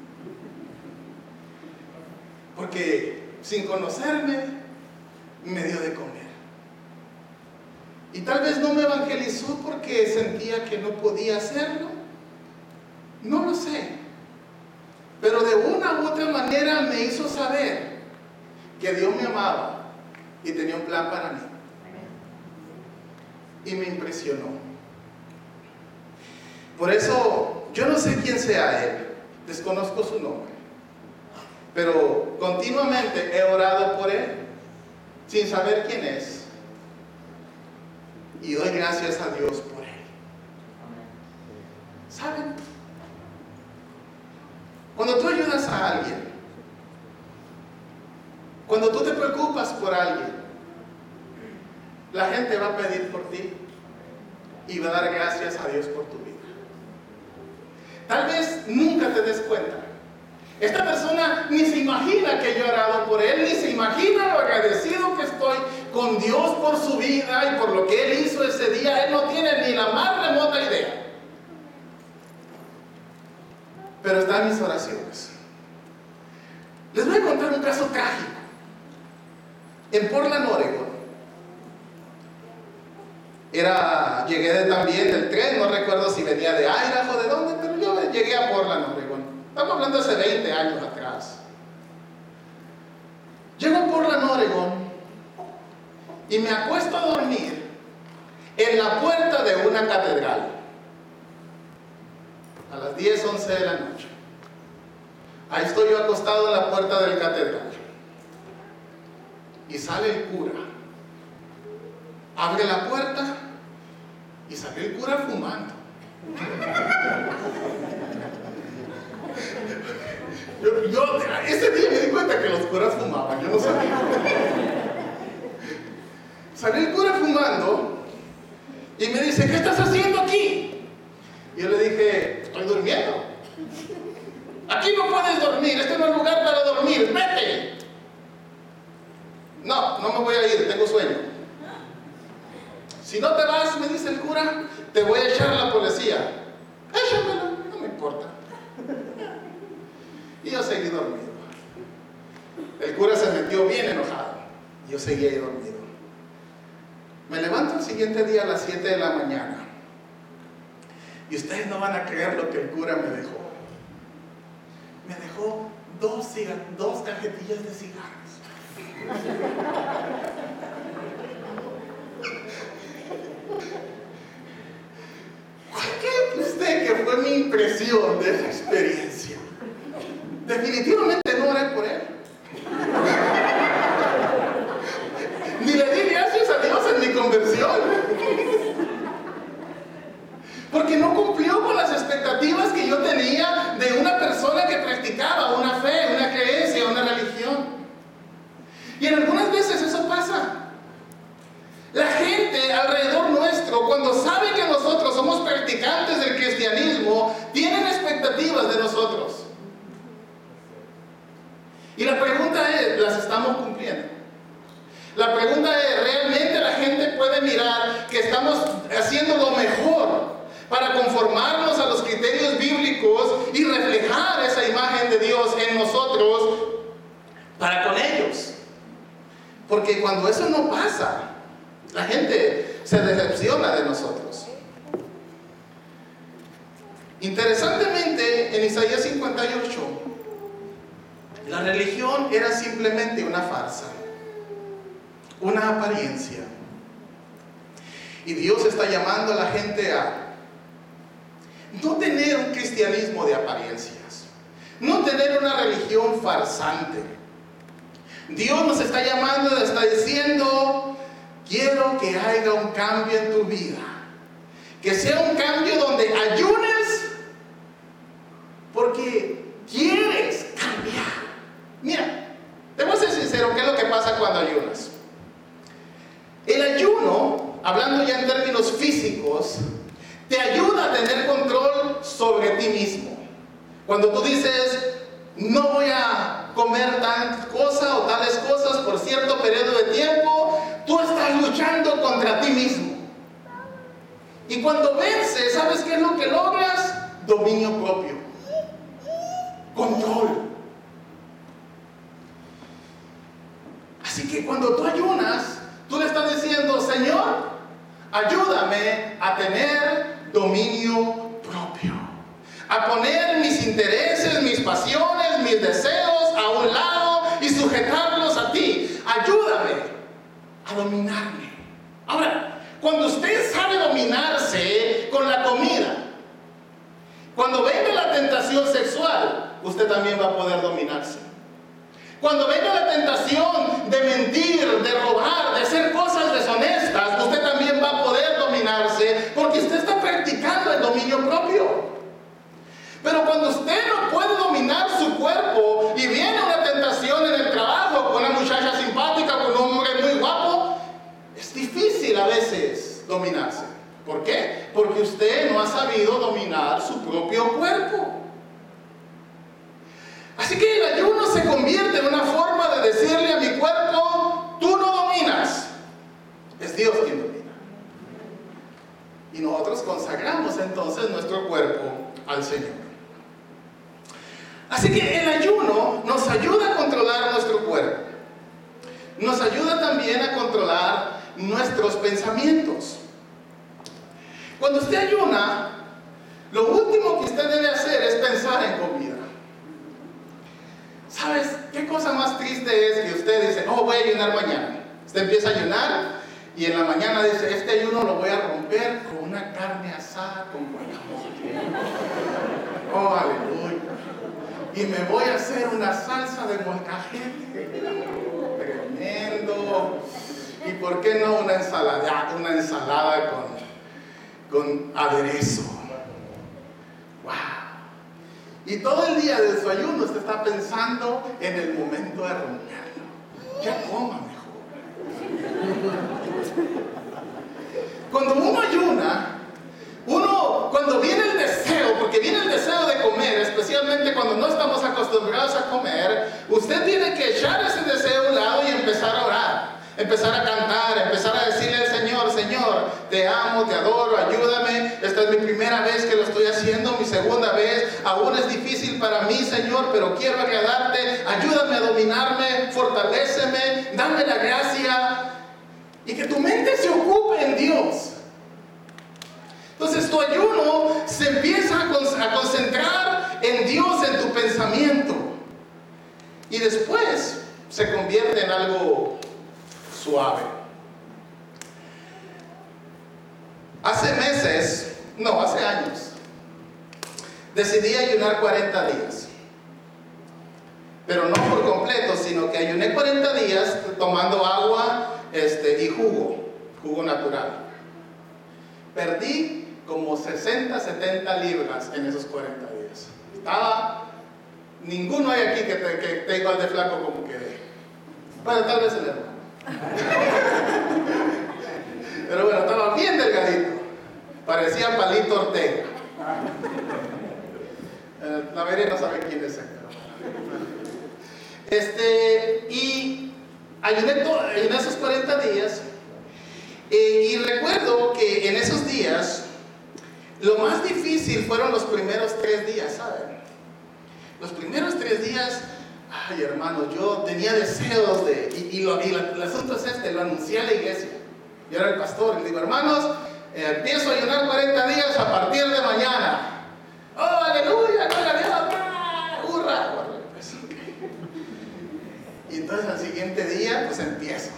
Porque sin conocerme, me dio de comer. Y tal vez no me evangelizó porque sentía que no podía hacerlo. No lo sé. Pero de una u otra manera me hizo saber que Dios me amaba y tenía un plan para mí. Y me impresionó. Por eso, yo no sé quién sea él, desconozco su nombre, pero continuamente he orado por él, sin saber quién es, y doy gracias a Dios por él. ¿Saben? Cuando tú ayudas a alguien, cuando tú te preocupas por alguien, la gente va a pedir por ti y va a dar gracias a Dios por tu vida. Tal vez nunca te des cuenta. Esta persona ni se imagina que yo he orado por él, ni se imagina lo agradecido que estoy con Dios por su vida y por lo que él hizo ese día. Él no tiene ni la más remota idea. Pero está en mis oraciones. Les voy a contar un caso trágico. En Portland, Oregon. Llegué también del tren, no recuerdo si venía de Idaho o de dónde, pero yo llegué a Portland, Oregon. Estamos hablando hace 20 años atrás. Llego a Portland, Oregon y me acuesto a dormir en la puerta de una catedral a las 10, 11 de la noche. Ahí estoy yo acostado en la puerta del catedral y sale el cura. Abre la puerta y sale el cura fumando. Yo ese día me di cuenta que los curas fumaban, yo no sabía. Sale el cura fumando y me dice, ¿qué estás haciendo aquí? Y yo le dije, estoy durmiendo. Aquí no puedes dormir, este no es lugar para dormir, vete. No me voy a ir, tengo sueño. Si no te vas, me dice el cura, te voy a echar a la policía. Échamelo, no me importa. Y yo seguí dormido. El cura se metió bien enojado. Y yo seguí ahí dormido. Me levanto el siguiente día a las 7 de la mañana. Y ustedes no van a creer lo que el cura me dejó. Me dejó dos cajetillas de cigarros. ¿Qué cree usted que fue mi impresión de esa experiencia? Definitivamente no oré por él. Ni le di gracias a Dios en mi conversión. Porque no cumplió con las expectativas que yo tenía de una persona que practicaba una fe, una creencia, una religión. Y en algunas veces eso pasa. La gente alrededor nuestro, cuando sabe que nosotros somos practicantes del cristianismo, tienen expectativas de nosotros. Y la pregunta es, ¿las estamos cumpliendo? La pregunta es, ¿realmente la gente puede mirar que estamos haciendo lo mejor para conformarnos a los criterios bíblicos y reflejar esa imagen de Dios en nosotros? para con ellos. Porque cuando eso no pasa, la gente se decepciona de nosotros. Interesantemente, en Isaías 58, la religión era simplemente una farsa, una apariencia. Y Dios está llamando a la gente a no tener un cristianismo de apariencias, no tener una religión farsante. Dios nos está llamando, está diciendo: quiero que haya un cambio en tu vida, que sea un cambio donde ayunes porque quieres cambiar. Mira, te voy a ser sincero, ¿qué es lo que pasa cuando ayunas? El ayuno, hablando ya en términos físicos, te ayuda a tener control sobre ti mismo. Cuando tú dices: no voy a comer tal cosa o tales cosas por cierto periodo de tiempo, tú estás luchando contra ti mismo. Y cuando vences, ¿sabes qué es lo que logras? Dominio propio, control. Así que cuando tú ayunas, tú le estás diciendo: Señor, ayúdame a tener dominio propio, a poner mis intereses, mis pasiones, mis deseos a un lado y sujetarlos a ti. Ayúdame a dominarme. Ahora, cuando usted sabe dominarse con la comida, cuando venga la tentación sexual, usted también va a poder dominarse. Cuando venga la tentación de mentir, de robar, de hacer cosas deshonestas, usted también va a poder dominarse, porque usted está practicando el dominio propio. Pero cuando usted no puede dominar su cuerpo y viene una tentación en el trabajo con una muchacha simpática, con un hombre muy guapo, es difícil a veces dominarse. ¿Por qué? Porque usted no ha sabido dominar su propio cuerpo. Así que el ayuno se convierte en una forma de decirle a mi cuerpo: tú no dominas, es Dios quien domina. Y nosotros consagramos entonces nuestro cuerpo al Señor. Así que el ayuno nos ayuda a controlar nuestro cuerpo. Nos ayuda también a controlar nuestros pensamientos. Cuando usted ayuna, lo último que usted debe hacer es pensar en comida. ¿Sabes qué cosa más triste es que usted dice: oh, voy a ayunar mañana? Usted empieza a ayunar y en la mañana dice: este ayuno lo voy a romper con una carne asada con guacamole. Oh, aleluya. Y me voy a hacer una salsa de molcajete. Tremendo. ¿Y por qué no una ensalada con aderezo? ¡Wow! Y todo el día de su ayuno usted está pensando en el momento de romperlo. Ya coma mejor. Cuando uno ayuna, cuando viene el deseo, porque viene el deseo de comer, especialmente cuando no estamos acostumbrados a comer, usted tiene que echar ese deseo a un lado y empezar a orar, empezar a cantar, empezar a decirle al Señor: Señor, te amo, te adoro, ayúdame. Esta es mi primera vez que lo estoy haciendo, mi segunda vez, aún es difícil para mí, Señor, pero quiero agradarte. Ayúdame a dominarme, fortaléceme, dame la gracia, y que tu mente se ocupe en Dios. Entonces tu ayuno se empieza a concentrar en Dios, en tu pensamiento, y después se convierte en algo suave. Hace años, decidí ayunar 40 días. Pero no por completo, sino que ayuné 40 días tomando agua y jugo natural. Perdí como 60, 70 libras en esos 40 días. Ninguno hay aquí que esté igual de flaco como quedé. Bueno, tal vez el hermano. Pero bueno, estaba bien delgadito. Parecía Palito Ortega. La María no sabe quién es él. Y ayuné esos 40 días. Y recuerdo que en esos días, lo más difícil fueron los primeros 3 días, ¿saben? Los primeros 3 días Ay, hermano, yo tenía deseos de... el asunto es este, lo anuncié a la iglesia. Yo era el pastor y le digo, hermanos, empiezo a ayunar 40 días a partir de mañana. ¡Oh, aleluya! ¡Gloria a Dios! ¡Hurra! Pues, okay. Y entonces al siguiente día, pues empiezo.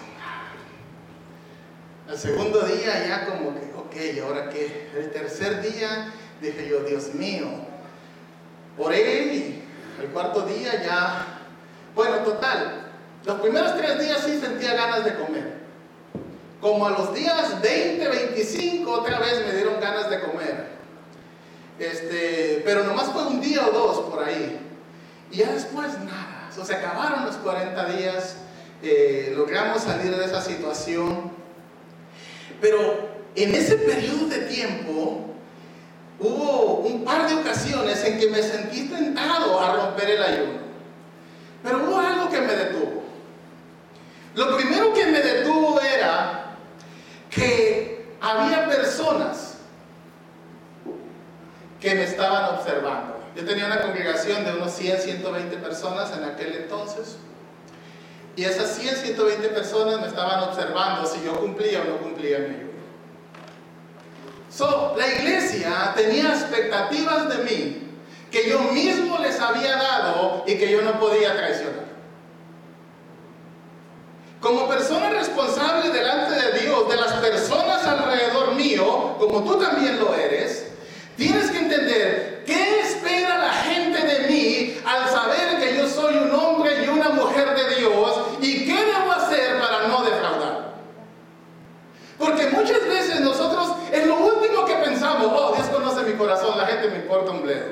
Al segundo día ya como que, ok, ¿y ahora qué? El tercer día dije yo, Dios mío, oré y el cuarto día ya, bueno, total, los primeros 3 días sí sentía ganas de comer. Como a los días 20, 25, otra vez me dieron ganas de comer. Pero nomás fue un día o dos por ahí. Y ya después nada, se acabaron los 40 días, logramos salir de esa situación. Pero en ese periodo de tiempo hubo un par de ocasiones en que me sentí tentado a romper el ayuno. Pero hubo algo que me detuvo. Lo primero que me detuvo era que había personas que me estaban observando. Yo tenía una congregación de unos 100, 120 personas en aquel entonces. Y esas 100, 120 personas me estaban observando si yo cumplía o no cumplía mi ayuno. La iglesia tenía expectativas de mí que yo mismo les había dado y que yo no podía traicionar. Como persona responsable delante de Dios, de las personas alrededor mío, como tú también lo eres, tienes que entender qué espera la gente de mí al saber que yo soy un hombre y una mujer de Dios y qué debo hacer para no defraudar. Porque muchas veces nosotros es lo último que pensamos, oh, Dios conoce mi corazón, la gente me importa un bledo.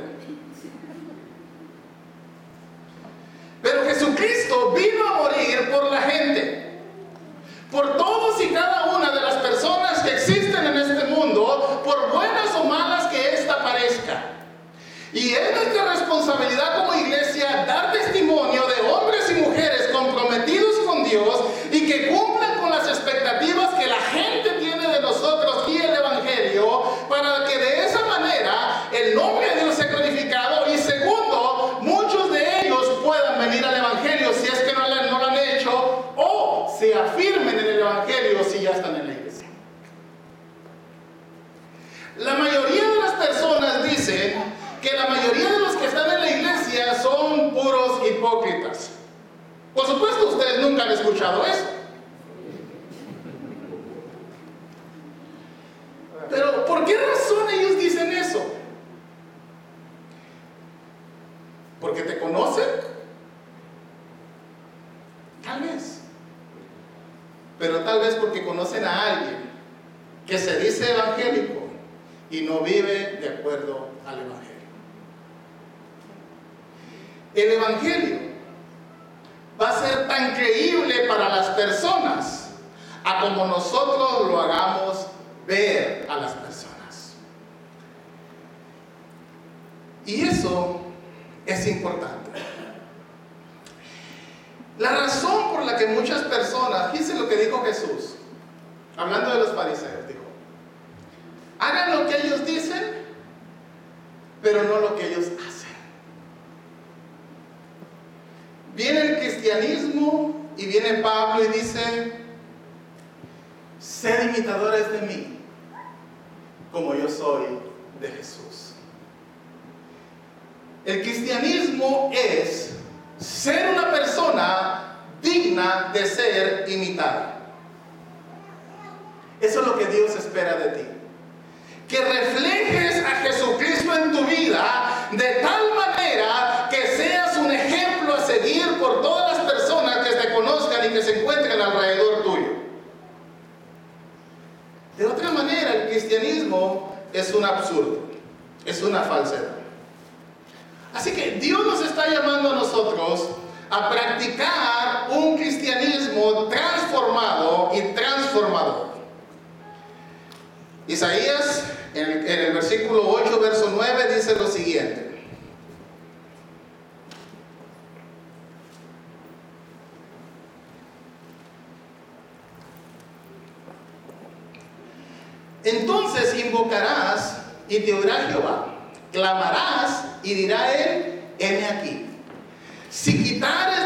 Pero Jesucristo vino a morir por la gente, por todos y cada una de las personas que existen en este mundo, por buenas o malas que ésta parezca. Y es nuestra responsabilidad como iglesia dar testimonio de hombres y mujeres comprometidos con Dios y que cumplan con las expectativas que la gente tiene de nosotros y el Evangelio, para que de esa manera el nombre de Dios sea glorificado y segundo, muchos de ellos puedan venir al Evangelio si es que no lo han hecho, o se afirmen en el Evangelio si ya están en la iglesia. La mayoría de las personas dicen que la mayoría de los que están en la iglesia son puros hipócritas. Por supuesto, ustedes nunca han escuchado eso. Pero, ¿por qué razón ellos dicen eso? ¿Porque te conocen? Tal vez. Pero tal vez porque conocen a alguien que se dice evangélico y no vive de acuerdo al Evangelio. El Evangelio va a ser tan creíble para las personas a como nosotros lo hagamos ver a las personas. Y eso es importante. La razón por la que muchas personas, fíjense lo que dijo Jesús, hablando de los fariseos, dijo, hagan lo que ellos dicen, pero no lo que ellos hacen. Viene el cristianismo y viene Pablo y dice, sed imitadores de mí, como yo soy de Jesús. El cristianismo es ser una persona digna de ser imitada. Eso es lo que Dios espera de ti. Que reflejes a Jesucristo en tu vida de tal manera que seas un ejemplo a seguir por todas las personas que te conozcan y que se encuentren alrededor tuyo. De otra manera, el cristianismo es un absurdo, es una falsedad. Así que Dios nos está llamando a nosotros a practicar un cristianismo transformado y transformador. Isaías, en el versículo 8, verso 9, dice lo siguiente. Entonces invocarás y te oirá Jehová. Clamarás y dirá él, heme aquí. Si quitares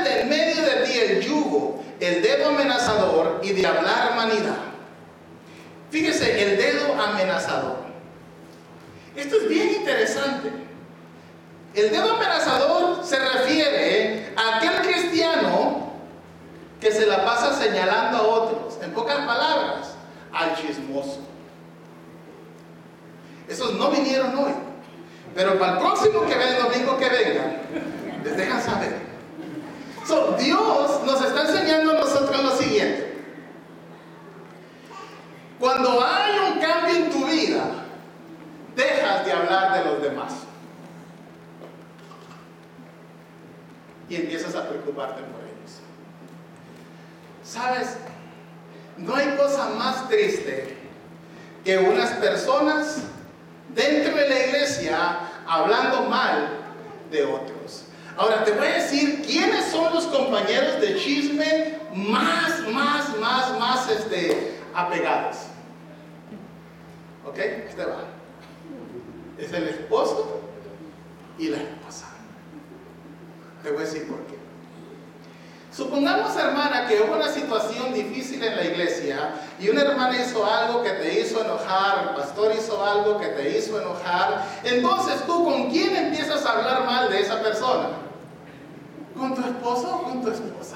el dedo amenazador y de hablar vanidad. Fíjese, el dedo amenazador. Esto es bien interesante. El dedo amenazador se refiere a aquel cristiano que se la pasa señalando a otros. En pocas palabras, al chismoso. Esos no vinieron hoy, pero para el próximo que venga, el domingo que vengan, les dejan saber. Dios nos está enseñando a nosotros lo siguiente. Cuando hay un cambio en tu vida, dejas de hablar de los demás y empiezas a preocuparte por ellos. ¿Sabes? No hay cosa más triste que unas personas dentro de la iglesia hablando mal de otros. Ahora te voy a decir quiénes son los compañeros de chisme más apegados. ¿Ok? Este va. Es el esposo y la esposa. Te voy a decir por qué. Supongamos, hermana, que hubo una situación difícil en la iglesia y una hermana hizo algo que te hizo enojar, el pastor hizo algo que te hizo enojar. Entonces, ¿tú con quién empiezas a hablar mal de esa persona? ¿Con tu esposo o con tu esposa?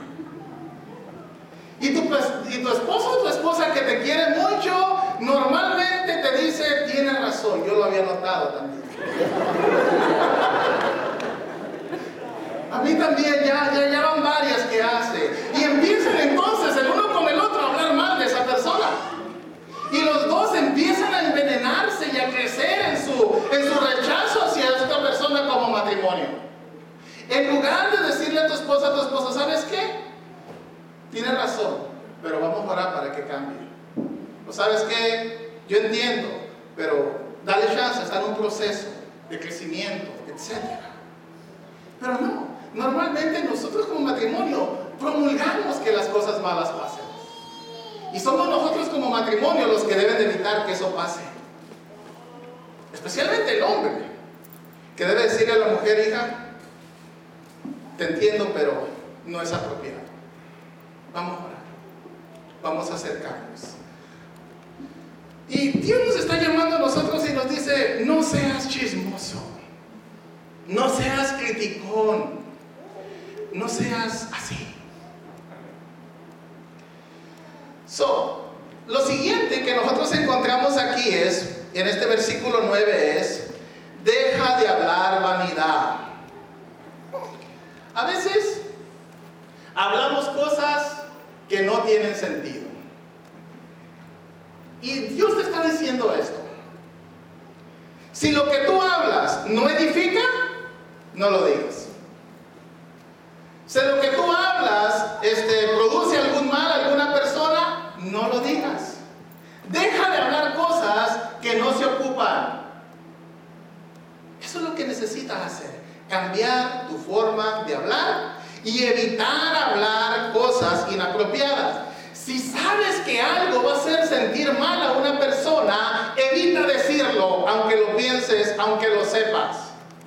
Y tu esposo o tu esposa que te quiere mucho, normalmente te dice, tienes razón, yo lo había notado también. A mí también, ya van varias que hace. Y empiezan entonces el uno con el otro a hablar mal de esa persona. Y los dos empiezan a envenenarse y a crecer en su rechazo hacia esta persona como matrimonio. En lugar de decirle a tu esposa, ¿sabes qué? Tienes razón, pero vamos a orar para que cambie. ¿O sabes qué? Yo entiendo, pero dale chance, está en un proceso de crecimiento, etc. Pero no, normalmente nosotros como matrimonio promulgamos que las cosas malas pasen. Y somos nosotros como matrimonio los que deben de evitar que eso pase. Especialmente el hombre, que debe decirle a la mujer, hija, te entiendo, pero no es apropiado. Vamos a orar, vamos a hacer cambios. Y Dios nos está llamando a nosotros y nos dice, no seas chismoso, no seas criticón, no seas así. Lo siguiente que nosotros encontramos aquí es, en este versículo 9 es, deja de hablar vanidad. A veces hablamos cosas que no tienen sentido. Y Dios te está diciendo esto. Si lo que tú hablas no edifica, no lo digas. Si lo que tú hablas produce algún mal a alguna persona, no lo digas. Deja de hablar cosas que no se ocupan. Eso es lo que necesitas hacer. Cambiar tu forma de hablar y evitar hablar cosas inapropiadas. Si sabes que algo va a hacer sentir mal a una persona, evita decirlo, aunque lo pienses, aunque lo sepas.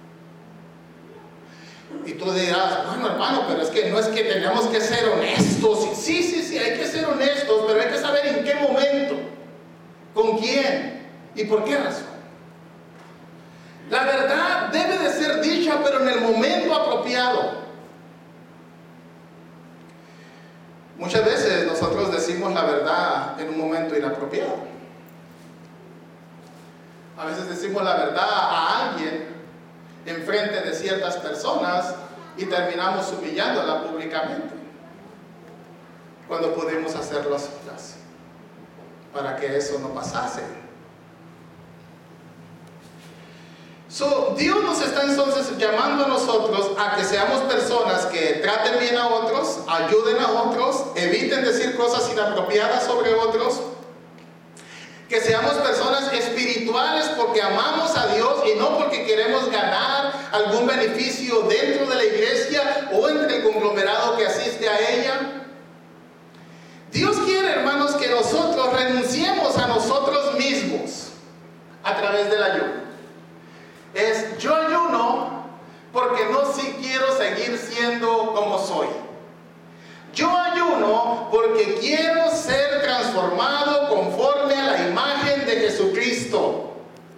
Y tú dirás, bueno, hermano, pero es que no es que tenemos que ser honestos. Sí, hay que ser honestos, pero hay que saber en qué momento, con quién y por qué razón. La verdad debe de ser dicha, pero en el momento apropiado. Muchas veces nosotros decimos la verdad en un momento inapropiado. A veces decimos la verdad a alguien en frente de ciertas personas y terminamos humillándola públicamente, cuando podemos hacerlo a solas para que eso no pasase. Dios nos está entonces llamando a nosotros a que seamos personas que traten bien a otros, ayuden a otros, eviten decir cosas inapropiadas sobre otros, que seamos personas espirituales porque amamos a Dios y no porque queremos ganar algún beneficio dentro de la iglesia o entre el conglomerado que asiste a ella. Dios quiere, hermanos, que nosotros renunciemos a nosotros mismos a través del ayuno. Yo ayuno porque no quiero seguir siendo como soy. Yo ayuno porque quiero ser transformado conforme a la imagen de Jesucristo.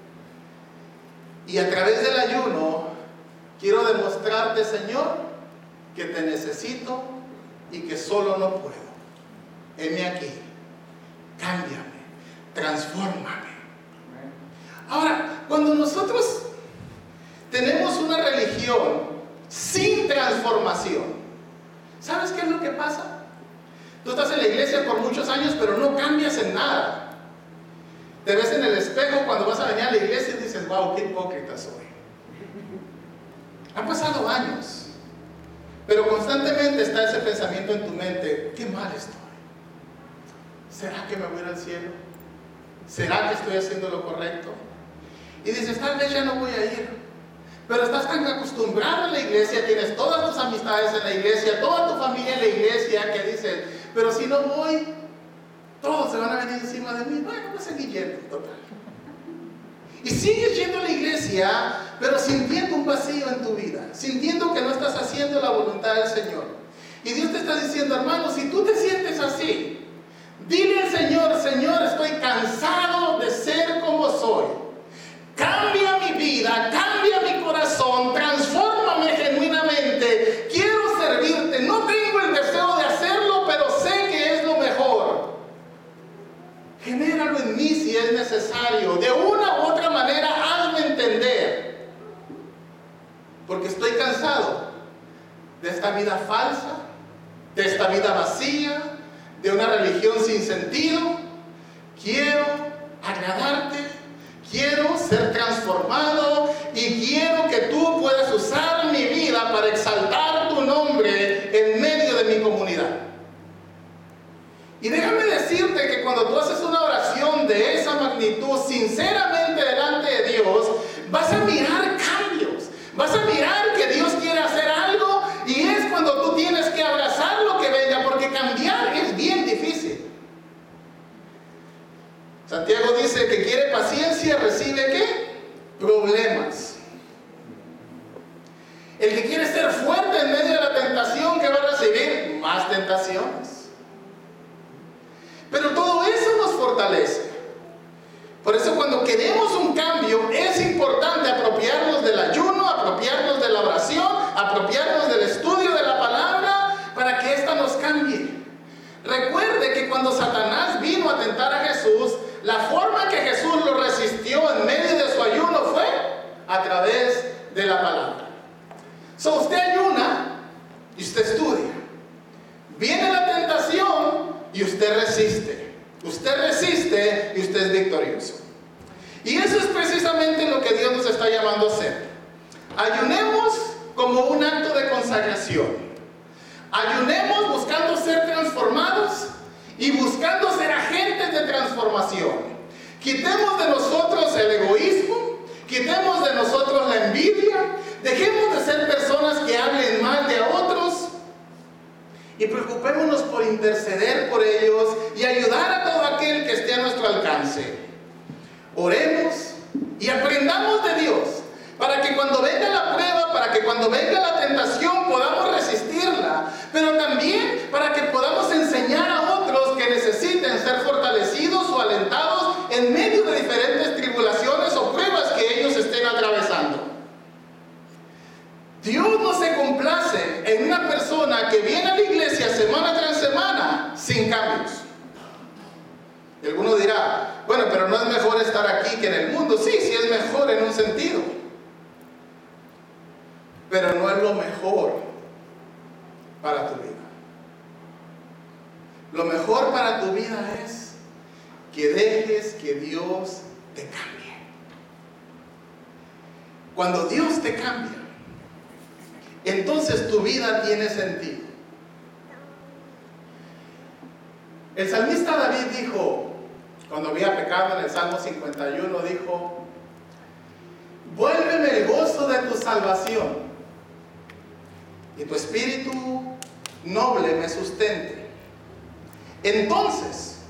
Y a través del ayuno quiero demostrarte, Señor, que te necesito y que solo no puedo. Heme aquí, cámbiame, transfórmame. Ahora, cuando nosotros tenemos una religión sin transformación, ¿sabes qué es lo que pasa? Tú estás en la iglesia por muchos años, pero no cambias en nada. Te ves en el espejo cuando vas a venir a la iglesia y dices, wow, qué hipócrita soy. Han pasado años, pero constantemente está ese pensamiento en tu mente, qué mal estoy. ¿Será que me voy a ir al cielo? ¿Será que estoy haciendo lo correcto? Y dices, tal vez ya no voy a ir. Pero estás tan acostumbrado a la iglesia, tienes todas tus amistades en la iglesia, toda tu familia en la iglesia, que dices, pero si no voy, todos se van a venir encima de mí. Bueno, pues seguir yendo, total. Y sigues yendo a la iglesia, pero sintiendo un vacío en tu vida, sintiendo que no estás haciendo la voluntad del Señor. Y Dios te está diciendo, hermano, si tú te sientes así, dile al Señor, Señor, estoy cansado de ser como soy. Cambia mi vida, cambia mi corazón, transfórmame genuinamente. Quiero servirte, no tengo el deseo de hacerlo, pero sé que es lo mejor. Genéralo en mí si es necesario. De una u otra manera, hazme entender. Porque estoy cansado de esta vida falsa, de esta vida vacía, de una religión sin sentido. Quiero agradarte. Quiero ser transformado y quiero que tú puedas usar mi vida para exaltar tu nombre en medio de mi comunidad. Y déjame decirte que cuando tú haces una oración de esa magnitud, sinceramente delante de Dios, vas a mirar cambios, vas a mirar que Dios quiere hacer algo y es cuando tú tienes que abrazar lo que venga, porque cambiar es bien difícil. Santiago dice que quiere paciencia, recibe ¿qué? Problemas. El que quiere ser fuerte en medio de la tentación, ¿qué va a recibir? Más tentaciones. Pero todo eso nos fortalece. Por eso cuando queremos un cambio, es importante apropiarnos del ayuno, apropiarnos de la oración, apropiarnos del estudio de la palabra, para que ésta nos cambie. Recuerde que cuando Satanás vino a tentar a Jesús, la forma que Jesús lo resistió en medio de su ayuno fue a través de la palabra. Usted ayuna y usted estudia. Viene la tentación y usted resiste. Usted resiste y usted es victorioso. Y eso es precisamente lo que Dios nos está llamando a hacer. Ayunemos como un acto de consagración. Ayunemos buscando ser transformados y buscando ser agentes de transformación. Quitemos de nosotros el egoísmo, quitemos de nosotros la envidia, dejemos de ser personas que hablen mal de otros y preocupémonos por interceder por ellos y ayudar a todo aquel que esté a nuestro alcance. Oremos y aprendamos de Dios para que cuando venga la prueba, para que cuando venga la tentación podamos resistirla, pero también para que podamos enseñar a otros que necesiten ser fortalecidos o alentados en medio de diferentes tribulaciones o pruebas que ellos estén atravesando. Dios no se complace en una persona que viene a la iglesia semana tras semana sin cambios. Y alguno dirá, bueno, pero no es mejor estar aquí que en el mundo. Sí, sí es mejor en un sentido, pero no es lo mejor para tu vida. Lo mejor para tu vida es que dejes que Dios te cambie. Cuando Dios te cambia, entonces tu vida tiene sentido. El salmista David dijo, cuando había pecado en el Salmo 51, dijo, vuélveme el gozo de tu salvación y tu espíritu noble me sustente. Entonces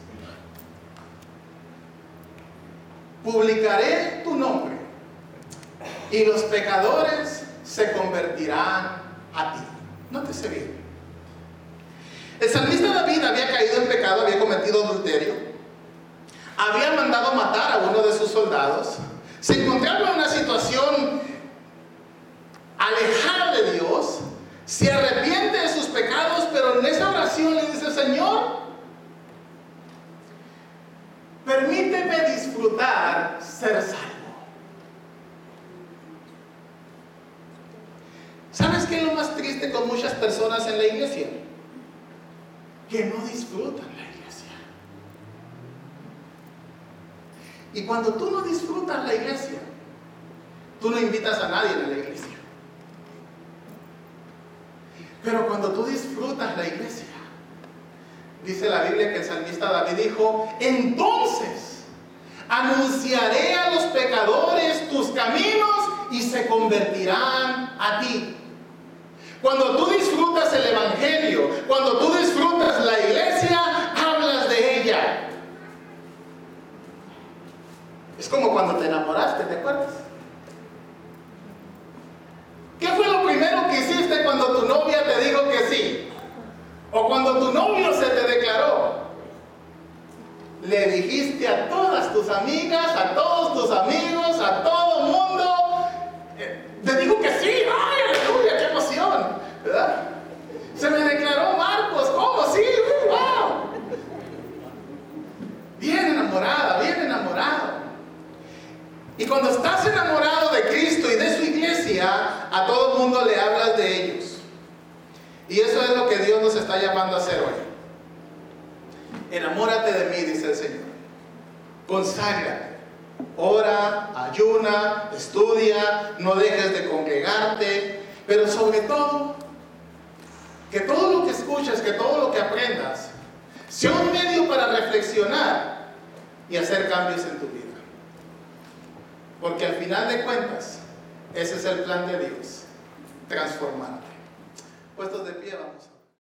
publicaré tu nombre y los pecadores se convertirán a ti. Nótese bien. El salmista David había caído en pecado, había cometido adulterio, había mandado matar a uno de sus soldados, se encontraba en una situación alejada de Dios, se arrepiente de sus pecados, pero en esa oración le dice: Señor, permíteme disfrutar ser salvo. ¿Sabes qué es lo más triste con muchas personas en la iglesia? Que no disfrutan la iglesia. Y cuando tú no disfrutas la iglesia, tú no invitas a nadie a la iglesia. Pero cuando tú disfrutas la iglesia, dice la Biblia que el salmista David dijo: entonces anunciaré a los pecadores tus caminos y se convertirán a ti. Cuando tú disfrutas el evangelio, cuando tú disfrutas la iglesia, hablas de ella. Es como cuando te enamoraste, ¿te acuerdas? ¿Qué fue lo primero que hiciste cuando tu novia te dijo que sí? O cuando tu novio se te declaró. Le dijiste a todas tus amigas, a todos tus amigos, a todo el mundo, te dijo que sí. ¡Ay, aleluya! ¡Qué emoción! ¿Verdad? Se me declaró Marcos. ¿Cómo? Sí, ¡wow! Bien enamorada, bien enamorado. Y cuando estás enamorado de Cristo y de su iglesia, a todo el mundo le hablas de ellos. Y eso es lo que Dios nos está llamando a hacer hoy. Enamórate de mí, dice el Señor. Conságrate. Ora, ayuna, estudia, no dejes de congregarte. Pero sobre todo, que todo lo que escuches, que todo lo que aprendas, sea un medio para reflexionar y hacer cambios en tu vida. Porque al final de cuentas, ese es el plan de Dios, transformarte. Puestos de pie, vamos a